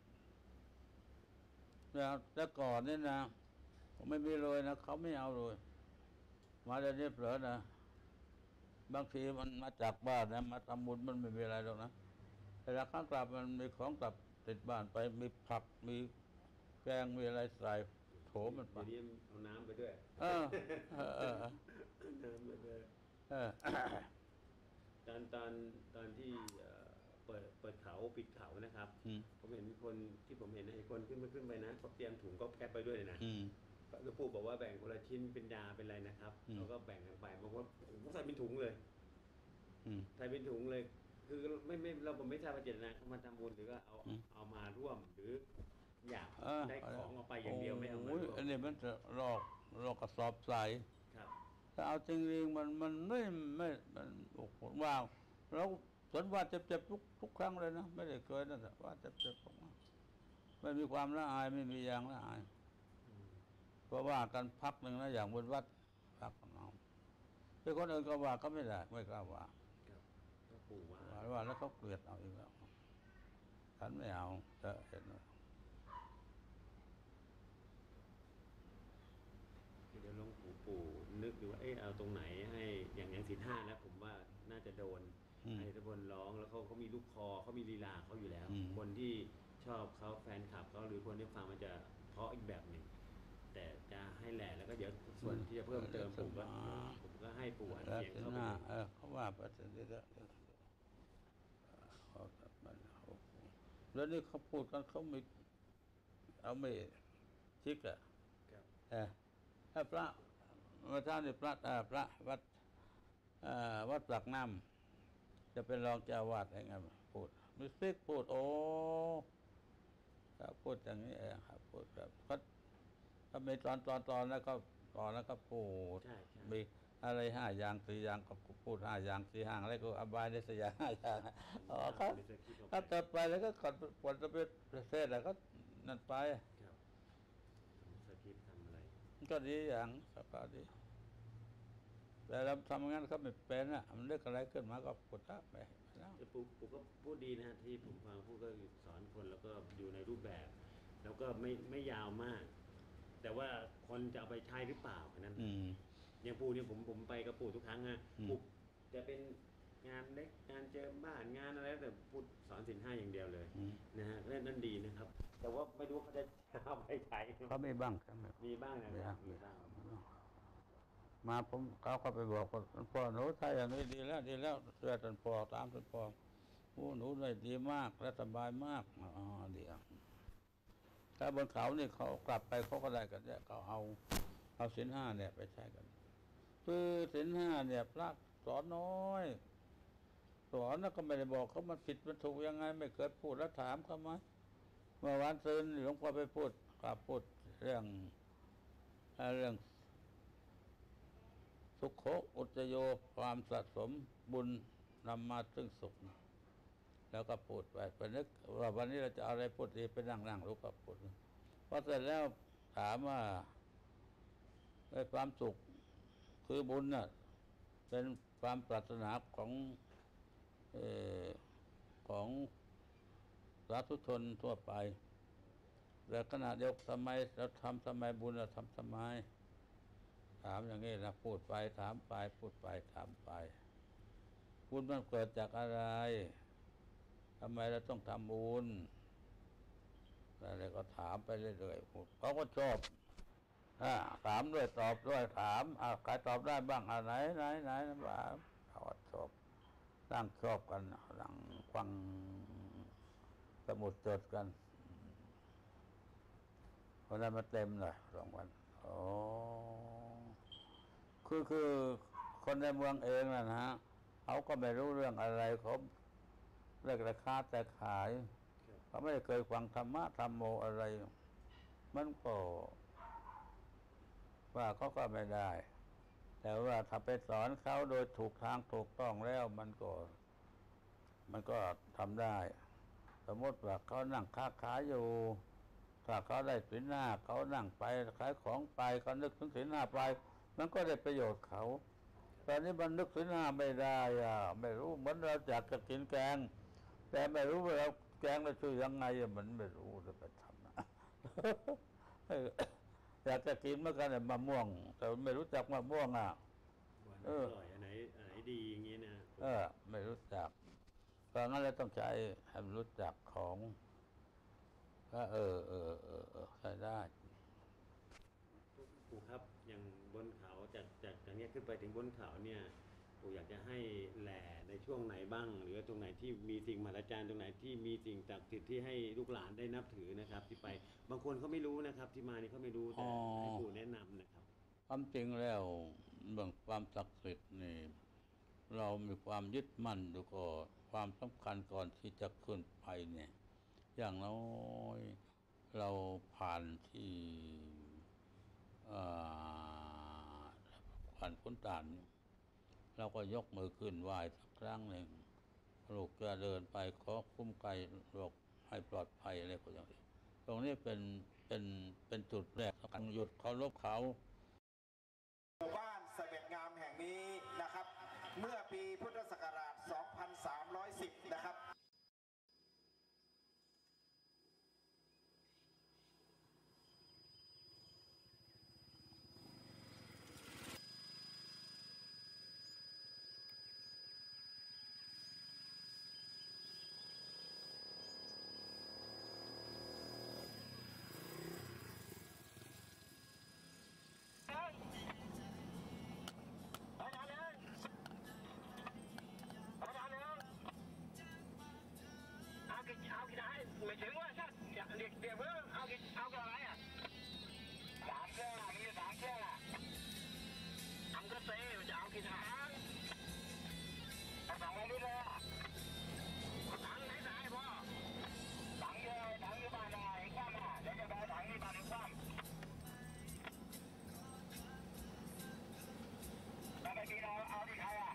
แล้วก่อนนี่นะผมไม่มีเลยนะเขาไม่เอาเลยมาเดี๋ยวนี้เผลอนะบางทีมันมาจากบ้านนะมาทำบุญมันไม่มีอะไรหรอกนะแต่ละครั้งกลับมันมีของกลับติดบ้านไปมีผักมีแกงมีอะไรใส่โถมันไป
เดี๋ยวนี้เอาน้ำไปด้วย
น้ำ
ไปด้วยตอนที่เปิดเขาปิดเขานะครับผมเห็นคนที่ผมเห็นไอ้คนขึ้นไปนะเขาเตรียมถุงก็แก๊ปไปด้วยเลยนะหลวงปู่บอกว่าแบ่งคนละชิ้นเป็นยาเป็นอะไรนะครับเขาก็แบ่งกันไปบอกว่าใส่เป็นถุงเลยใส่เป็นถุงเลยคือเราผมไม่ทราบว่าเจตนาเขามาทำบุญหรือว่าเอามาร่วมหรืออยากได้ของเอาไปอย่างเดียวไม่เอามา
อันนี้มันจะลอกกระสอบใส่ถ้าเอาจริงๆมันไม่มันว่างแล้วสนว่าเจ็บทุกครั้งเลยนะไม่ได้เคยนั่นแหละว่าเจ็บไม่มีความละอายไม่มีอย่างละอายเพราะว่ากันพักหนึ่งนะอย่างบนวัดพักของเราแต่คนอื่นก็ว่าก็ไม่ได้ไม่กล้าว่าแล้วเขาเกลียดเอาอีกแล้วฉันไม่เอาจะเห็น
เดี๋ยวหลวงปู่นึกดูว่าเอาตรงไหนให้อย่างศีล 5นะผมว่าน่าจะโดนให้ทุกคนร้องแล้วเขามีลูกคอเขามีลีลาเขาอยู่แล้วคนที่ชอบเขาแฟนคลับเขาหรือคนที่ฟังมันจะเพราะอีกแบบหนึ่งแต่จะให้แหล่แล้วก็เดี๋ยวส่วนที่จะเพิ่มเติมผมก็ให้ปู่อัดเสียงเข้าไป
เขาว่าไปเสร็จแล้วนี่เขาพูดกันเขาไม่เอาไม่ชิกอ่ะถ้าพระมาท่านนี่พระวัดปากน้ำจะเป็นรองเจ้าวาดยังไงพูดมิสซิกพูดโอ้พูดอย่างนี้ครับพูดแบบก็มีตอนแล้วก็พูดมีอะไร5 อย่าง 4 อย่างก็พูด5 อย่าง 4 อย่างแล้วก็อบายใน4 อย่าง 5 อย่างครับถ้าตัดไปแล้วก็ก่อนจะเป็นเทศแล้วก็นั่นไปก็ดีอย่างสักการดีแต่เราทำงานเขาไม่เป็นอ่ะมันเลือกอะไรขึ้นมาก็กดทับไป
แต่ปู่ก็พูดดีนะที่ผมฟังพูดก็สอนคนแล้วก็อยู่ในรูปแบบแล้วก็ไม่ยาวมากแต่ว่าคนจะเอาไปใช้หรือเปล่าแค่นั้นอย่างปู่เนี่ยผมไปกับปู่ทุกครั้งนะปู่จะเป็นงานเล็กงานเจอบ้านงานอะไรแต่พูดสอนศีล 5อย่างเดียวเลยนะฮะนั่นดีนะครับแต่ว่าไม่รู้เขาจะเอาไปใช้
เขาไม่บ้างครับ
มีบ้างนะครับมีบ้าง
มาเขาไปบอกว่าพ่อหนูใช้อย่างนี้ดีแล้วเชื่อท่านพ่อตามท่านพ่อหนูได้ดีมากและสบายมากดีถ้าบนเขานี่เขากลับไปเขาก็ได้กันเนี่ยเขาเอาเอาศีลห้าเนี่ยไปใช้กันคือศีลห้าเนี่ยพระสอนน้อยสอนแล้วก็ไม่ได้บอกเขามันผิดมันถูกยังไงไม่เคยพูดแล้วถามเขาไหมเมื่อวานซืนหลวงพ่อไปพูดเรื่องสุขโขอุจโยความสะสมบุญนำมาซึ่งสุขแล้วก็พูดไปนึกว่าวันนี้เราจะเอาอะไรพูดดีไปนั่งรู้ก็พูดพอเสร็จแล้วถามว่าความสุขคือบุญน่ะเป็นความปรารถนาของสาธุชนทั่วไปแต่ขณะเดียวกันทำไมเราทำไมบุญเราทำไมถามอย่างนี้นะพูดไปถามไปพูดไปถามไปบุญมันเกิดจากอะไรทำไมเราต้องทำบุญอะไรก็ถามไปเรื่อยๆเขาก็ชอบถามด้วยตอบด้วยถามใครตอบได้บ้างไหนบ้างเขาก็ชอบตั้งชอบกันนั่งฟังสมุดจดกันวันนั้นมาเต็มเลย2 วันคือคนในเมืองเองนะฮะเขาก็ไม่รู้เรื่องอะไรเขาเลิกราคาแต่ขายเขาไม่ได้เคยฟังธรรมะธรรมโมอะไรมันก็ว่าเขาก็ไม่ได้แต่ว่าถ้าไปสอนเขาโดยถูกทางถูกต้องแล้วมันก็ทำได้สมมติว่าเขานั่งค้าขายอยู่ถ้าเขาได้ศีลห้าเขานั่งไปขายของไปเขานึกถึงศีลห้าไปมันก็ได้ประโยชน์เขาตอนนี้มันนึกศีลห้าไม่ได้ไม่รู้เหมือนเราอยากจะกินแกงแต่ไม่รู้ว่าเราแกงเราชื่อยังไงมันไม่รู้จะไปทำนะ อยากจะกินเมื่อกันเนี่ยมะม่วงแต่ไม่รู้จักมะม่วงอ
ร่อยอันไหนดีอย่างนี้นะ
ไม่รู้จักเพราะงั้นเราต้องใช้ให้รู้จักของก็ใช้ได้
ปู่ครับอย่างบนเขาจากนี้ขึ้นไปถึงบนเขาเนี่ยปู่อยากจะให้แหล่ในช่วงไหนบ้างหรือตรงไหนที่มีสิ่งมหัศจรรย์ตรงไหนที่มีสิ่งศักดิ์สิทธิ์ที่ให้ลูกหลานได้นับถือนะครับที่ไปบางคนเขาไม่รู้นะครับที่มานี่เขาไม่รู้แต่ให้ปู่แนะนำนะครับ
ความจริงแล้วเรื่องความศักดิ์สิทธิ์นี่เรามีความยึดมั่นดูก็ความสำคัญก่อนที่จะขึ้นไปเนี่ยอย่างน้อยเราผ่านที่ผ่านพ้นด่านเราก็ยกมือขึ้นไหว้สักครั้งหนึ่งลูกจะเดินไปขอคุ้มไกลโรคให้ปลอดภัยอะไรก็อย่างนี้ตรงนี้เป็นจุดแรกสำคัญหยุดเคารพเขา
หมู่บ้านเสม็ดงามแห่งนี้นะครับเมื่อปีพุทธศักราช 2310 นะครับ
ไม่ถึงว่าชัดเด็กเพิ่มเอากับอะไรอ่ะ3 เครื่องมี3 เครื่องอ่ะทำก็เซ่จะเอากี่ถังเอา2 ลิตรเลยถังไหนสายพ่อถังเยอะถังอยู่บ้านไหนคว่ำอ่ะเดี๋ยวจะไปถังที่บ้านคว่ำแล้วไปกินเอาที่ใครอ่ะ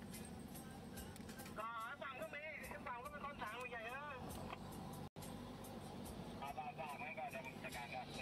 ก็ฝั่งก็มีฝั่งก็เป็นคนสั่งใหญ่เลยบ้างั้นก็จะจัดการกัน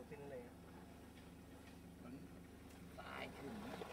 เป็นอะไรอ่ะ
มันตายขึ้น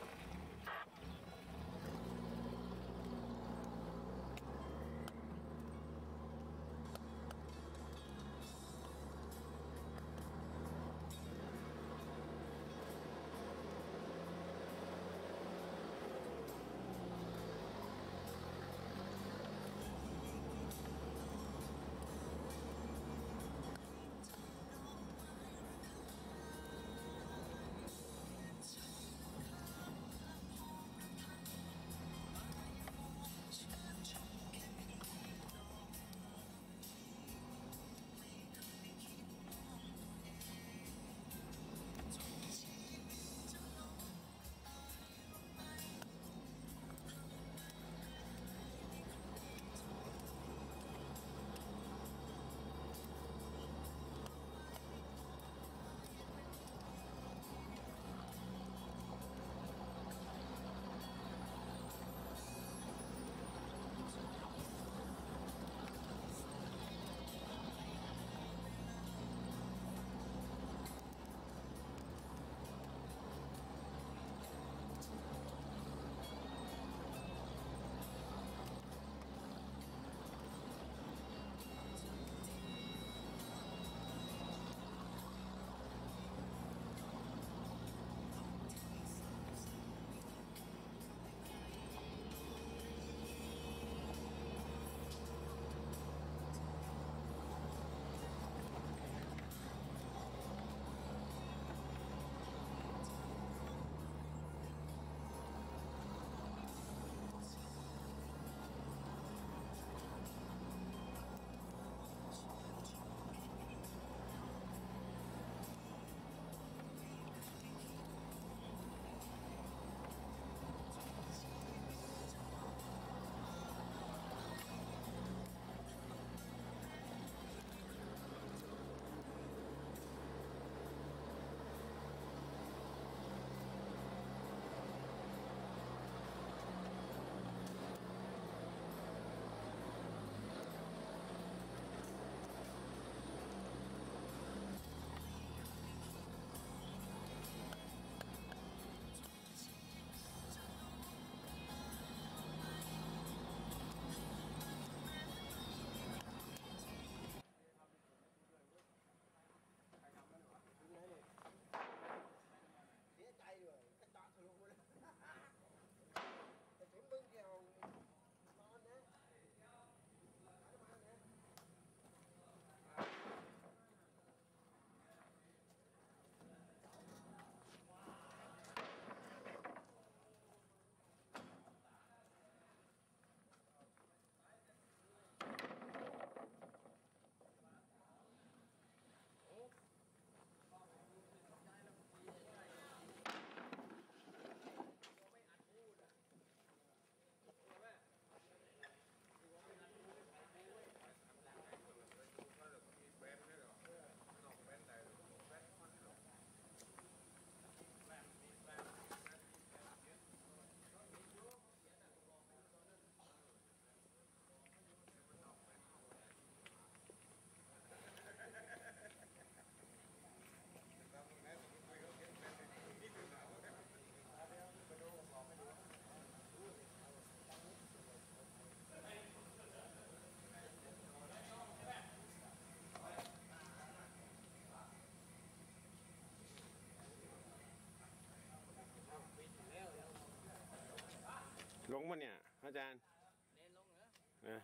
ลงมาเนี่ยอาจารย์เล่นลงเหรอ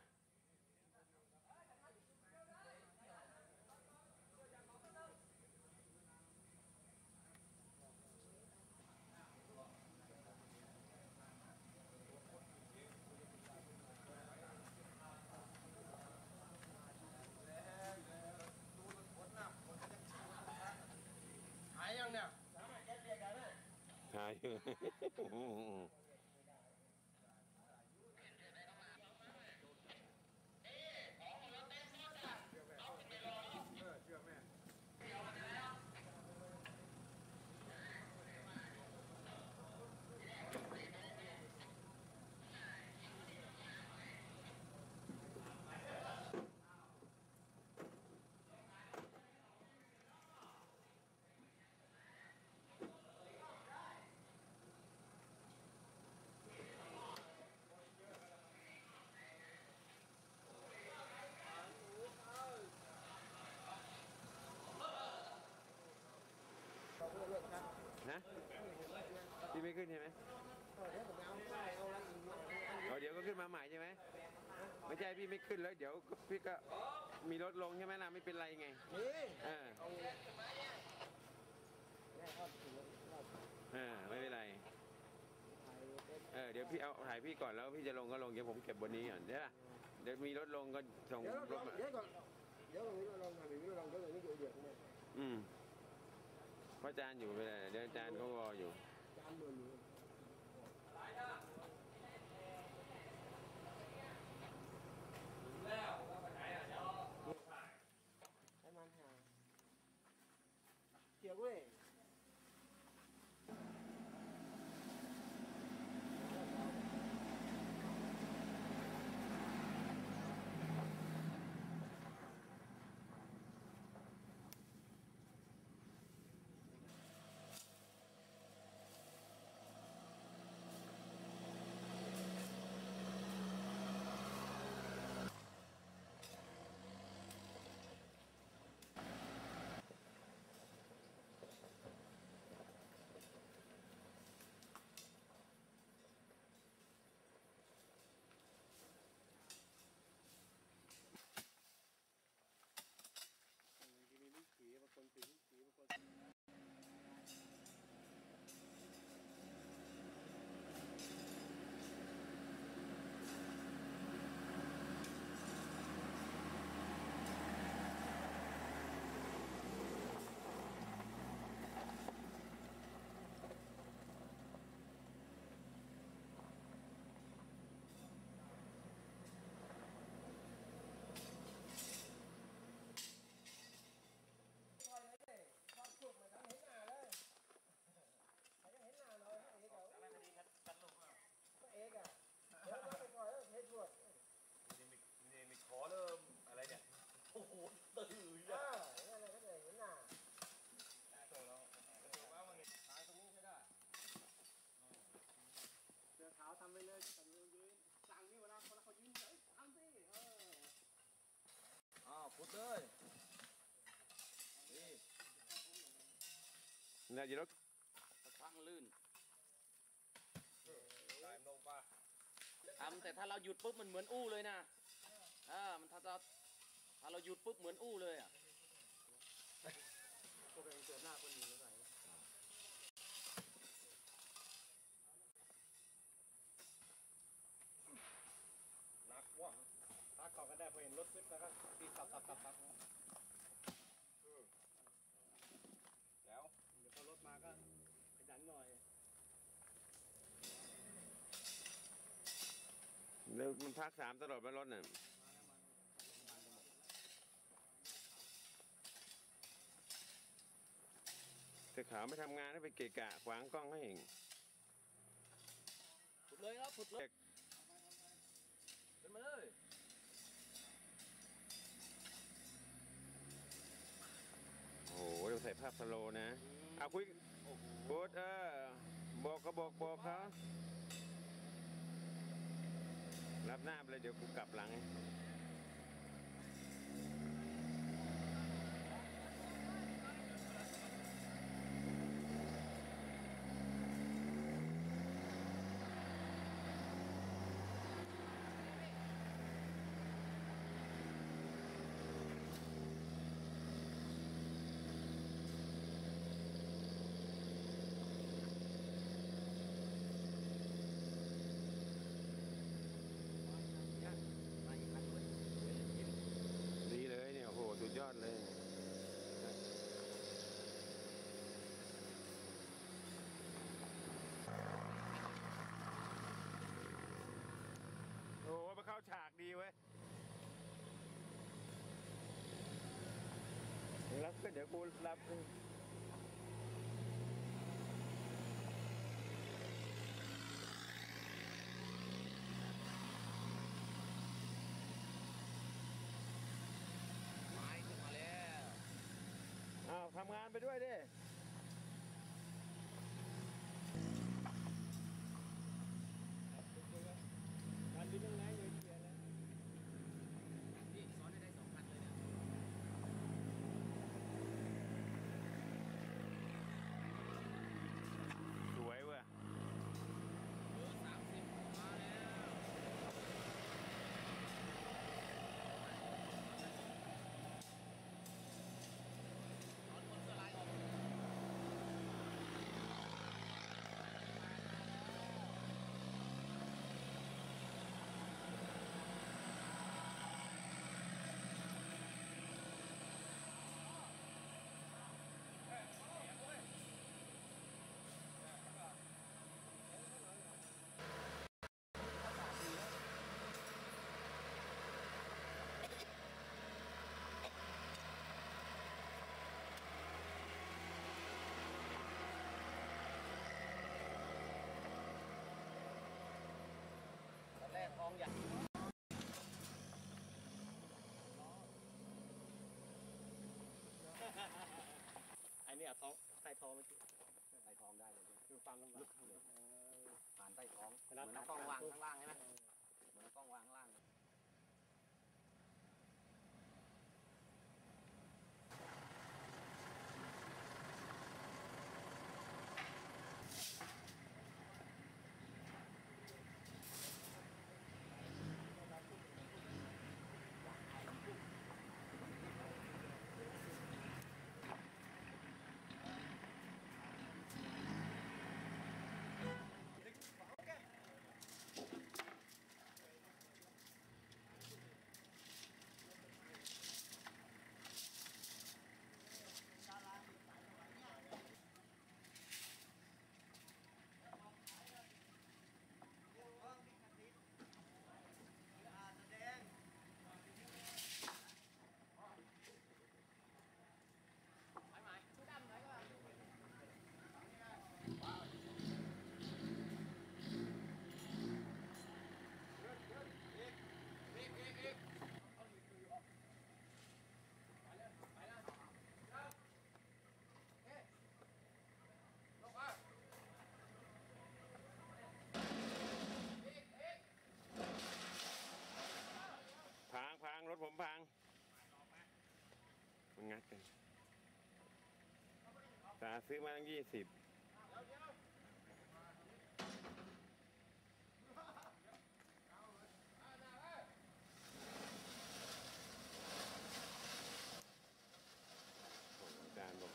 หายยังเนี่ย
หายอยู่ะพี่ไม่ขึ้นใช่ไหมเดี๋ยวก็ขึ้นมาใหม่ใช่ไหมไม่ใช่พี่ไม่ขึ้นแล้วเดี๋ยวพี่ก็มีรถลงใช่ไหมล่ะไม่เป็นไรไงไม่เป็นไรเดี๋ยวพี่เอาถ่ายพี่ก่อนแล้วพี่จะลงก็ลงเดี๋ยวผมเก็บบนนี้ก่อนใช่ป่ะเดี๋ยวมีรถลงก็ส่งรถมาเดี๋ยวก่อนเดี๋ยวมีรถลงเดี๋ยวมีรถลงเดี๋ยวมีเดือดเนี่ยเพราะอาจารย์อยู่ไปเลยเดี๋ยวอาจารย์เขารออยู่อาจารย์อยู่แล้วไปไหนอ่ะเดี๋ยวให้มันหาเกี่ยวเว้ยทำไปเลยแต่ดูยืนสั่งนี่เวลาคนเขายืนทำสิพุดเลยนี่เนี่ยอยู่รถครั้งลื่นตายลงป่ะทำแต่ถ้าเราหยุดปุ๊บมันเหมือนอู้เลยนะมันถ้าเราหยุดปุ๊บเหมือนอู้เลยพวกเองเจอหน้าคนนี้ไม่ไหวพักก่อนก็ได้พอเห็นรถขึ้นแล้วก็ตีขับแล้วเดี๋ยวพอรถมาก็ขยันหน่อยเดี๋ยวมันพัก3ตลอดไปรถน่ะแต่ขาวไม่ทำงานให้ไปเกะกะขวางกล้องให้เองผุดเลยครับผุดเลยขึ้นมาเลยโอ้โหเราใส่ภาพสโลว์นะเอาคุยโบ๊ทบอกเขารับหน้าไปเลยเดี๋ยวกูกลับหลังสุดยอดเลยโอ้โหมาเข้าฉากดีเว้ยรับก็เดี๋ยวกูรับทำงานไปด้วยดิการบินต้องแรงเลยเสียแล้วพี่ซ้อนได้2 คันเลยเนี่ย
ท้องใต้ท้องเมื่อกี้
ใต้ท้องได้เลย
คือฟังกันลึกเลย
ผ่านใต้ท้องเหมือนเอากล้องวางข้างล่างใช่ไหมเหมือนเอากล้องวางข้างล่าง
พังรถผมพังมันงัดกันตาซื้อมาตั้ง20อาจารย์บอก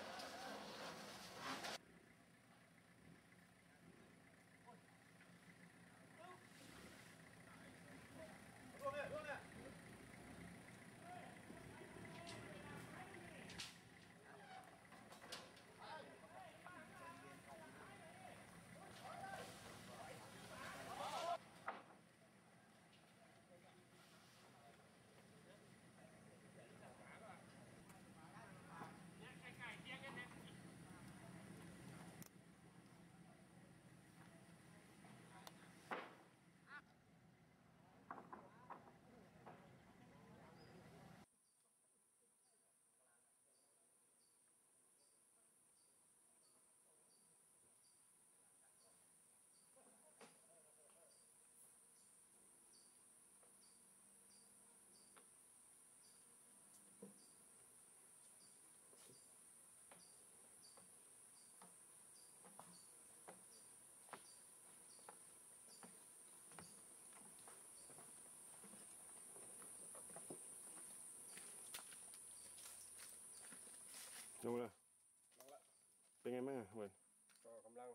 ลงแล้วเป็นไงบ้างเหมือน
ก็กำลัง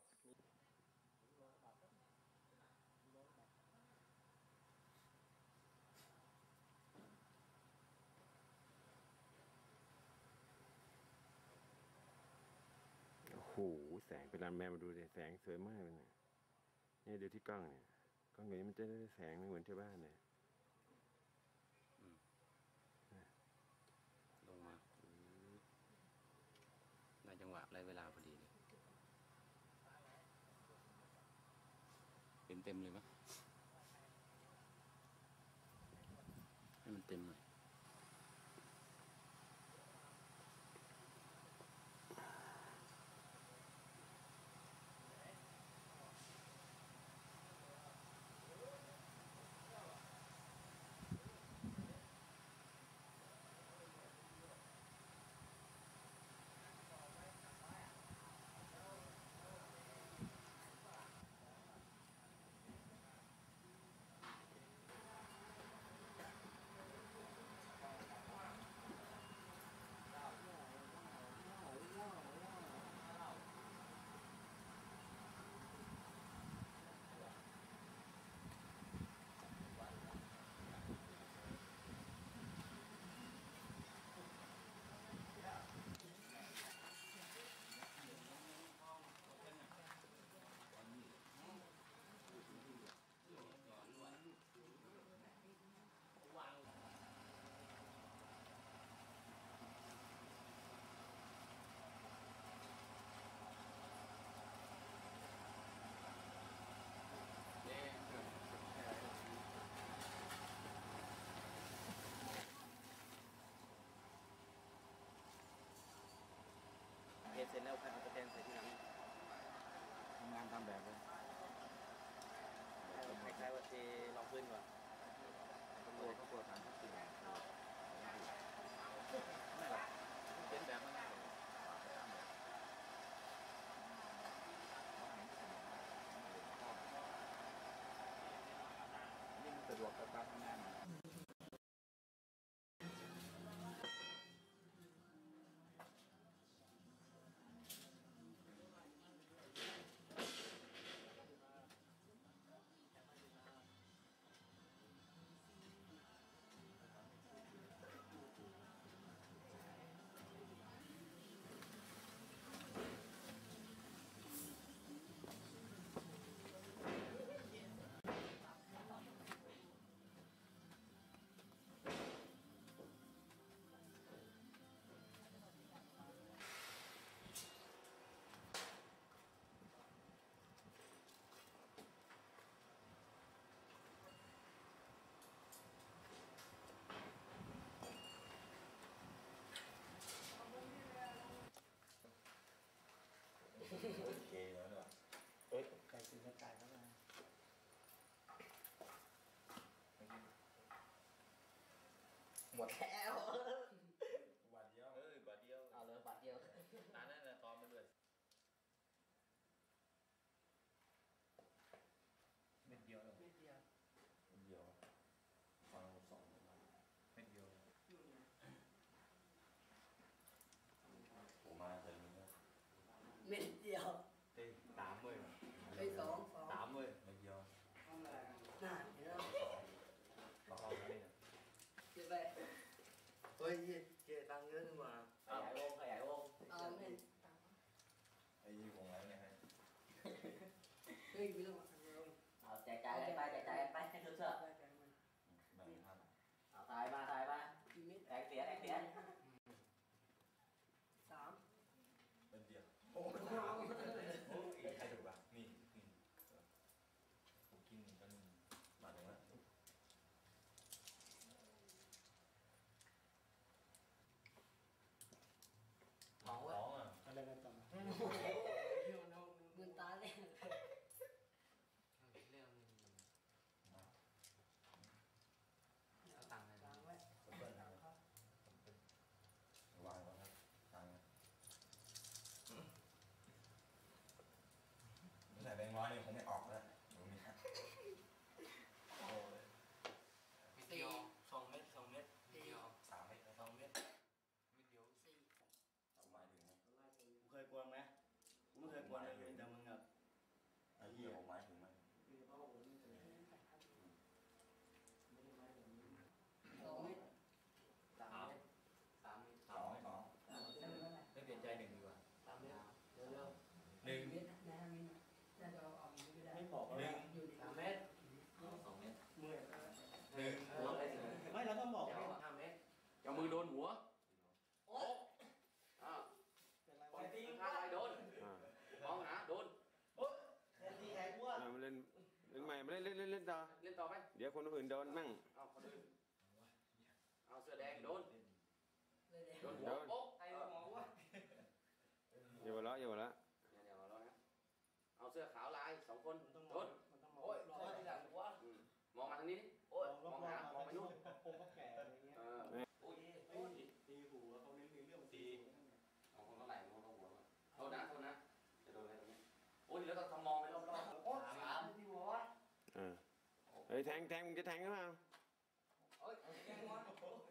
โอ้โหแสงเป็นลำแมวมาดูเลยแสงสวยมากเลยเนี่ยนี่ดูที่กล้องเนี่ยกล้องนี้มันจะได้แสงไม่เหมือนที่บ้านเลย
ลงมาได้จังหวะได้เวลาพอดีเลยเต็มเลยมั้ยให้มันเต็มหน่อยเสร็จแล้วใครเอาตะแกรงใส่ที่หลังทำงานทำแบบเลยคล้ายๆว่าเทรองพื้นก่อนตำรวจเขาตรวจฐานทุกสิ่งไม่หรอกเป็นแบบมันง่ายนี่มันสะดวกกับการทำงาน
โอเคแล้วเนี่ย
ไก่กินไก่เข้ามา
หมดแล้ว
บาทเดียว
บาทเดียวเอาเลยบาทเดียวร้านนั้นนะตอนมาด้วยเม็ดเดียวเม็ดเดียวฟังสองเม็ดเดียวผมมาเจอมึงแล้ว
เม็ดเดียว
เต้ตามเว้ย
ไปสอง
ตามเว้ยเม็ดเดียว
น่าเห็นไหม
เราเอาไปเนี่ย
เก็บไป
เฮ้ยเจ๊ตังเยอะนี่หว่าขยายวง
เอาเม็ด
ไอ้ยี่วงแล้วเนี่ยให้
เฮ้ยไม่ต้องเอา
แจกจ่ายกันไปให้ทุกเสื้อ
แบ่งท่าน
เอาถ่ายมา
กี่เม็ด
แตกเสีย
สาม
เป็นเดียวโอ้ยใครถูกป่ะนี่ผมกินกันมาตรงนั้น
ท้องอ่ะ
อะไรกันต่อ
เงินตาเลย
เอาตังค์เลย
วางไว้
เปิดทางวางไว้ครับทางไม่ใส่แบงค์ร้อยเนี่ยคงไม่ออกแล้วตรงนี้ครับโอ้ย
4 2 เม็ด
3 เม็ดเลย
2 เม็ด
สี่
เอาหมายถึงไหม
กูเคยกวนไหมกูไม่เคยกวนเลยแต่มึงแบบ
ไอ้เหี้ยผมหมายถึงไหม
สองเม็ด
3 เม็ด
สอง
ไม่เปลี่ยนใจ1ดีกว่า3 เม็ดเร็ว
หนึ่ง
เม็ดนะ5เม็ดน่าจะเอาอีกไม่ได้
ไม่บอก
หนึ่ง
อยู่ใน
3 เม็ด2 เม็ด
เมื่อย
หนึ่ง
ไม่เราต้องบอก
5 เม็ดจะมือโดนหัว
โอ๊ย
อ้าว
เป็นไร
ปล่อยตีข้างไปโดนมองหาโดน
แค่ตีแขนกูอ่ะ
มาเล่นใหม่มาเล่นต่อ
เล่นต่อไหม
เดี๋ยวคนอื่นโดนมั่ง
เอาคนอื่นเอาเสื้อแดงโดน
เลยเด็ก
โดนหัวโป๊ะ
ไอ้หมอวะ
อย่าหัวเราะ
เดี๋ยวเรานะเอาเสื้อขาวลาย2 คน
มันต้อง
โดน
มันต้อง
โอ้ยโอ้ยทีหลังหัวมองมาทางนี้ดิโอ้ยมองหามองไปนู่น
ผมก็แก่อะไรเงี้ย
โอ้ย
ตีหูแล้วเขาเน้นเรื่องตี
เอาคนเท่าไหร่มองตรงหัวโทษนะจะโดนอะไรตรงนี้โอ้ยแล้วก็มองไปรอบๆโอ้ย3
ที่หัว
เฮ้ยแทงมึงจะแทงหรือเปล่า
โอ้ยแกงวะ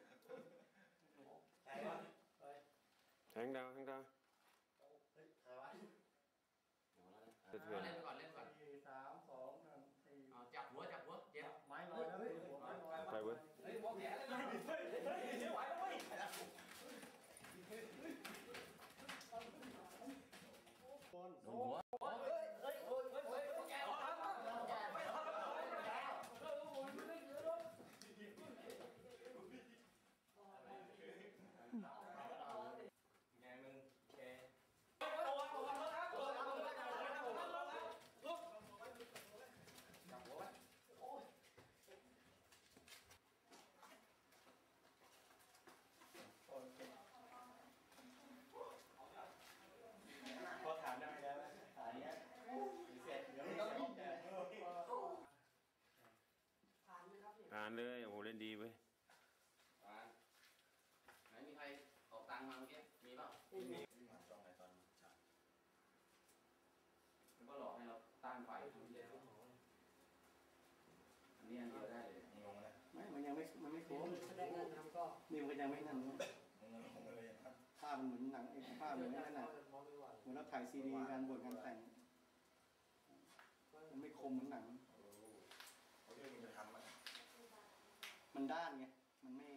ใครวะ
แทงดาว
ใครวะ
สะเทือน
เล่นไปก่อน
4 3 2 1 4
เอาจับหัวเจ็บ
ไม้ลอยแล้วไม้ลอย
ไปเว้ย
เฮ้ยมองแผลเลยนะไม่ไหวแล้วเว้ย
คน
หัวเฮ้ยแกออกแล้วแกไม่ออกแกมึงแกนี่อันเดียวได้เลย
งงแล้ว
ไม่มันยังไม่โค้ง
แสดงเงินทำก็
นี่มันยังไม่นั่นนะ
งงเลยครับ
ภาพมันเหมือนหนังไอ้ภาพเหมือนนั่นน่ะเหมือนเราถ่ายซีดีการบทการแต่งมันไม่คมเหมือนหนัง
เขาเรียกมึงจะทำไหม
มันด้านไงมันไม่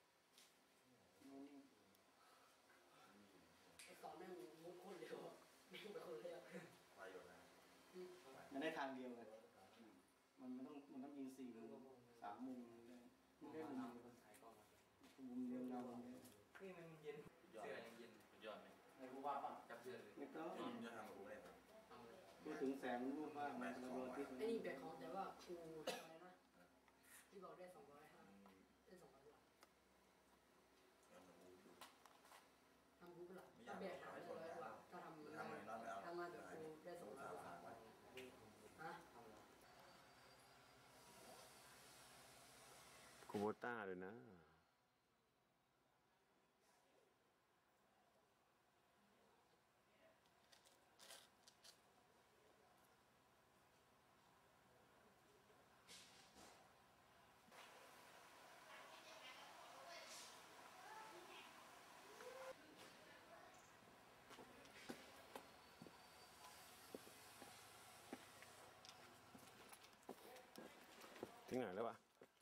ไอ้สอนแม่งมุดคนเดียวแม่งไปคนเดียว
ไปอยู่นะ
มันได้ทางเดียวเลยมันต้องยิง4 มุม 3 มุมเลยไม่ได้มุมเดียวเรา
นี่มันเย็นเสื้อยังเย็นยอดไหมไอ้ผู้ว่าป่ะจับเสื้อเลย
ไม่ต้อง
มึงจะทำกับกูได้ไหม
พูดถึงแสงรูปบ้างมันระเบิดที่
ไอ้นี่แบกของแต่ว่าครูอะไรนะที่บอกได้250ได้200 บาท
เอากับกูอยู่
ทำกูเปล่าถ้าแบกหาได้100 บาทก็ทำมาจากครูได้200 บาทฮะ
คูโบต้าเลยนะถึงไหนแล้ววะ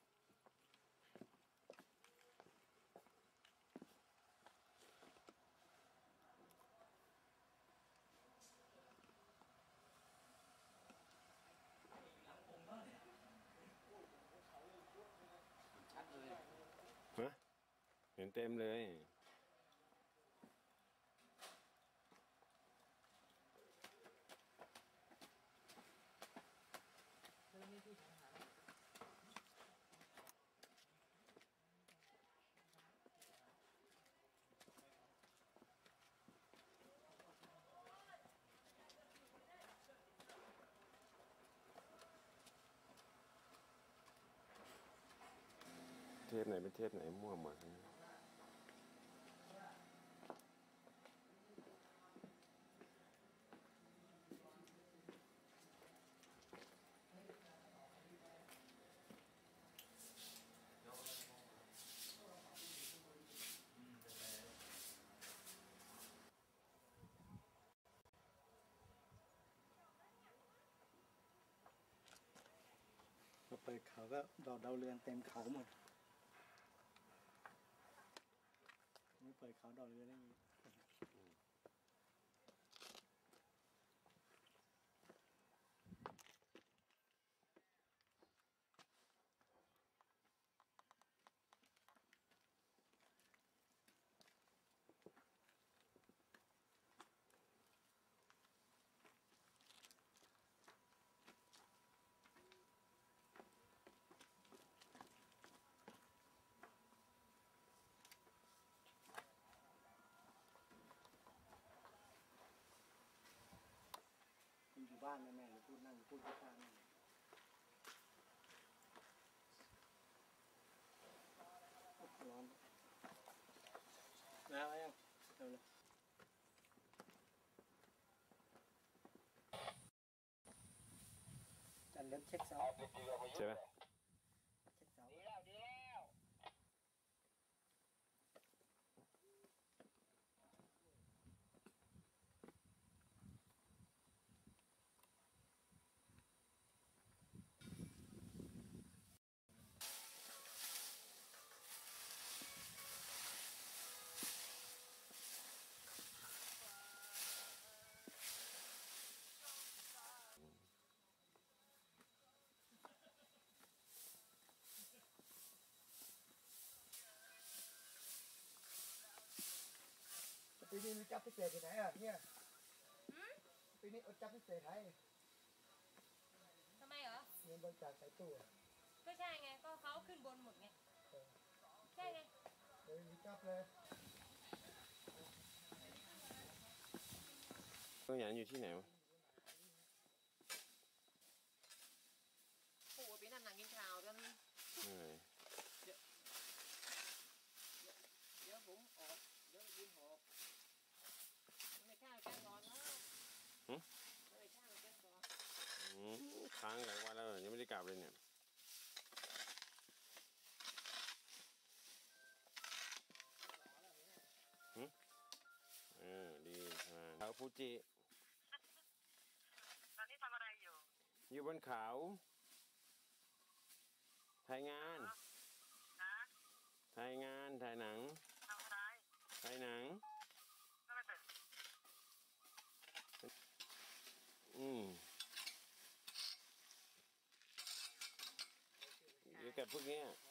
ชัดเลย
ฮะเห็นเต็มเลย เทปไหนเป็นเทปไหนมั่วหมด
พอเปิดเขาก็ดอกดาวเรืองเต็มเขาหมดไม่เปิดเขาดอกเรืองได้ไง อยู่บ้านแม่หรือพูดนั่งพูดที่ข้างนั่งร้อนแล้วยังเร็วเลยจันเริ่มเช็คเสา
ใช่ไหม
เช็คเสา
ดีแล้วดีแล้ว
ปีนี้มีจับพิเศษที่ไหนอ่ะเนี่ยปีนี้จับพิเศษไหน
ทำไมเหรอ
เงินบริจาคใส่ตู้
ก็ใช่ไง ก็เขาขึ้นบนหมดไง ใช่ไง
เดี๋ยวมีจับเลย
ต้องหยานอยู่ที่ไหนวะ
โอ้โหปีนั้นหนังกินข่าวจน
เหนื่อย
เดี๋ยวผมออกเดี๋ยวยืนหอบไม่ข้าวกันก่อนนะไม่ข้าวกันก่อน
ค้างหลายวันแล้วยังไม่ได้กลับเลยเนี่ยฟูจิ
ตอนนี้ทำอะไรอยู่
อยู่บนเขาถ่ายงาน
ฮะ
ถ่ายงานถ่ายหนัง
ทำอะไร
ถ่ายหนัง
ก็ไม่เสร็จ
อยู่กับพวกเนี้ย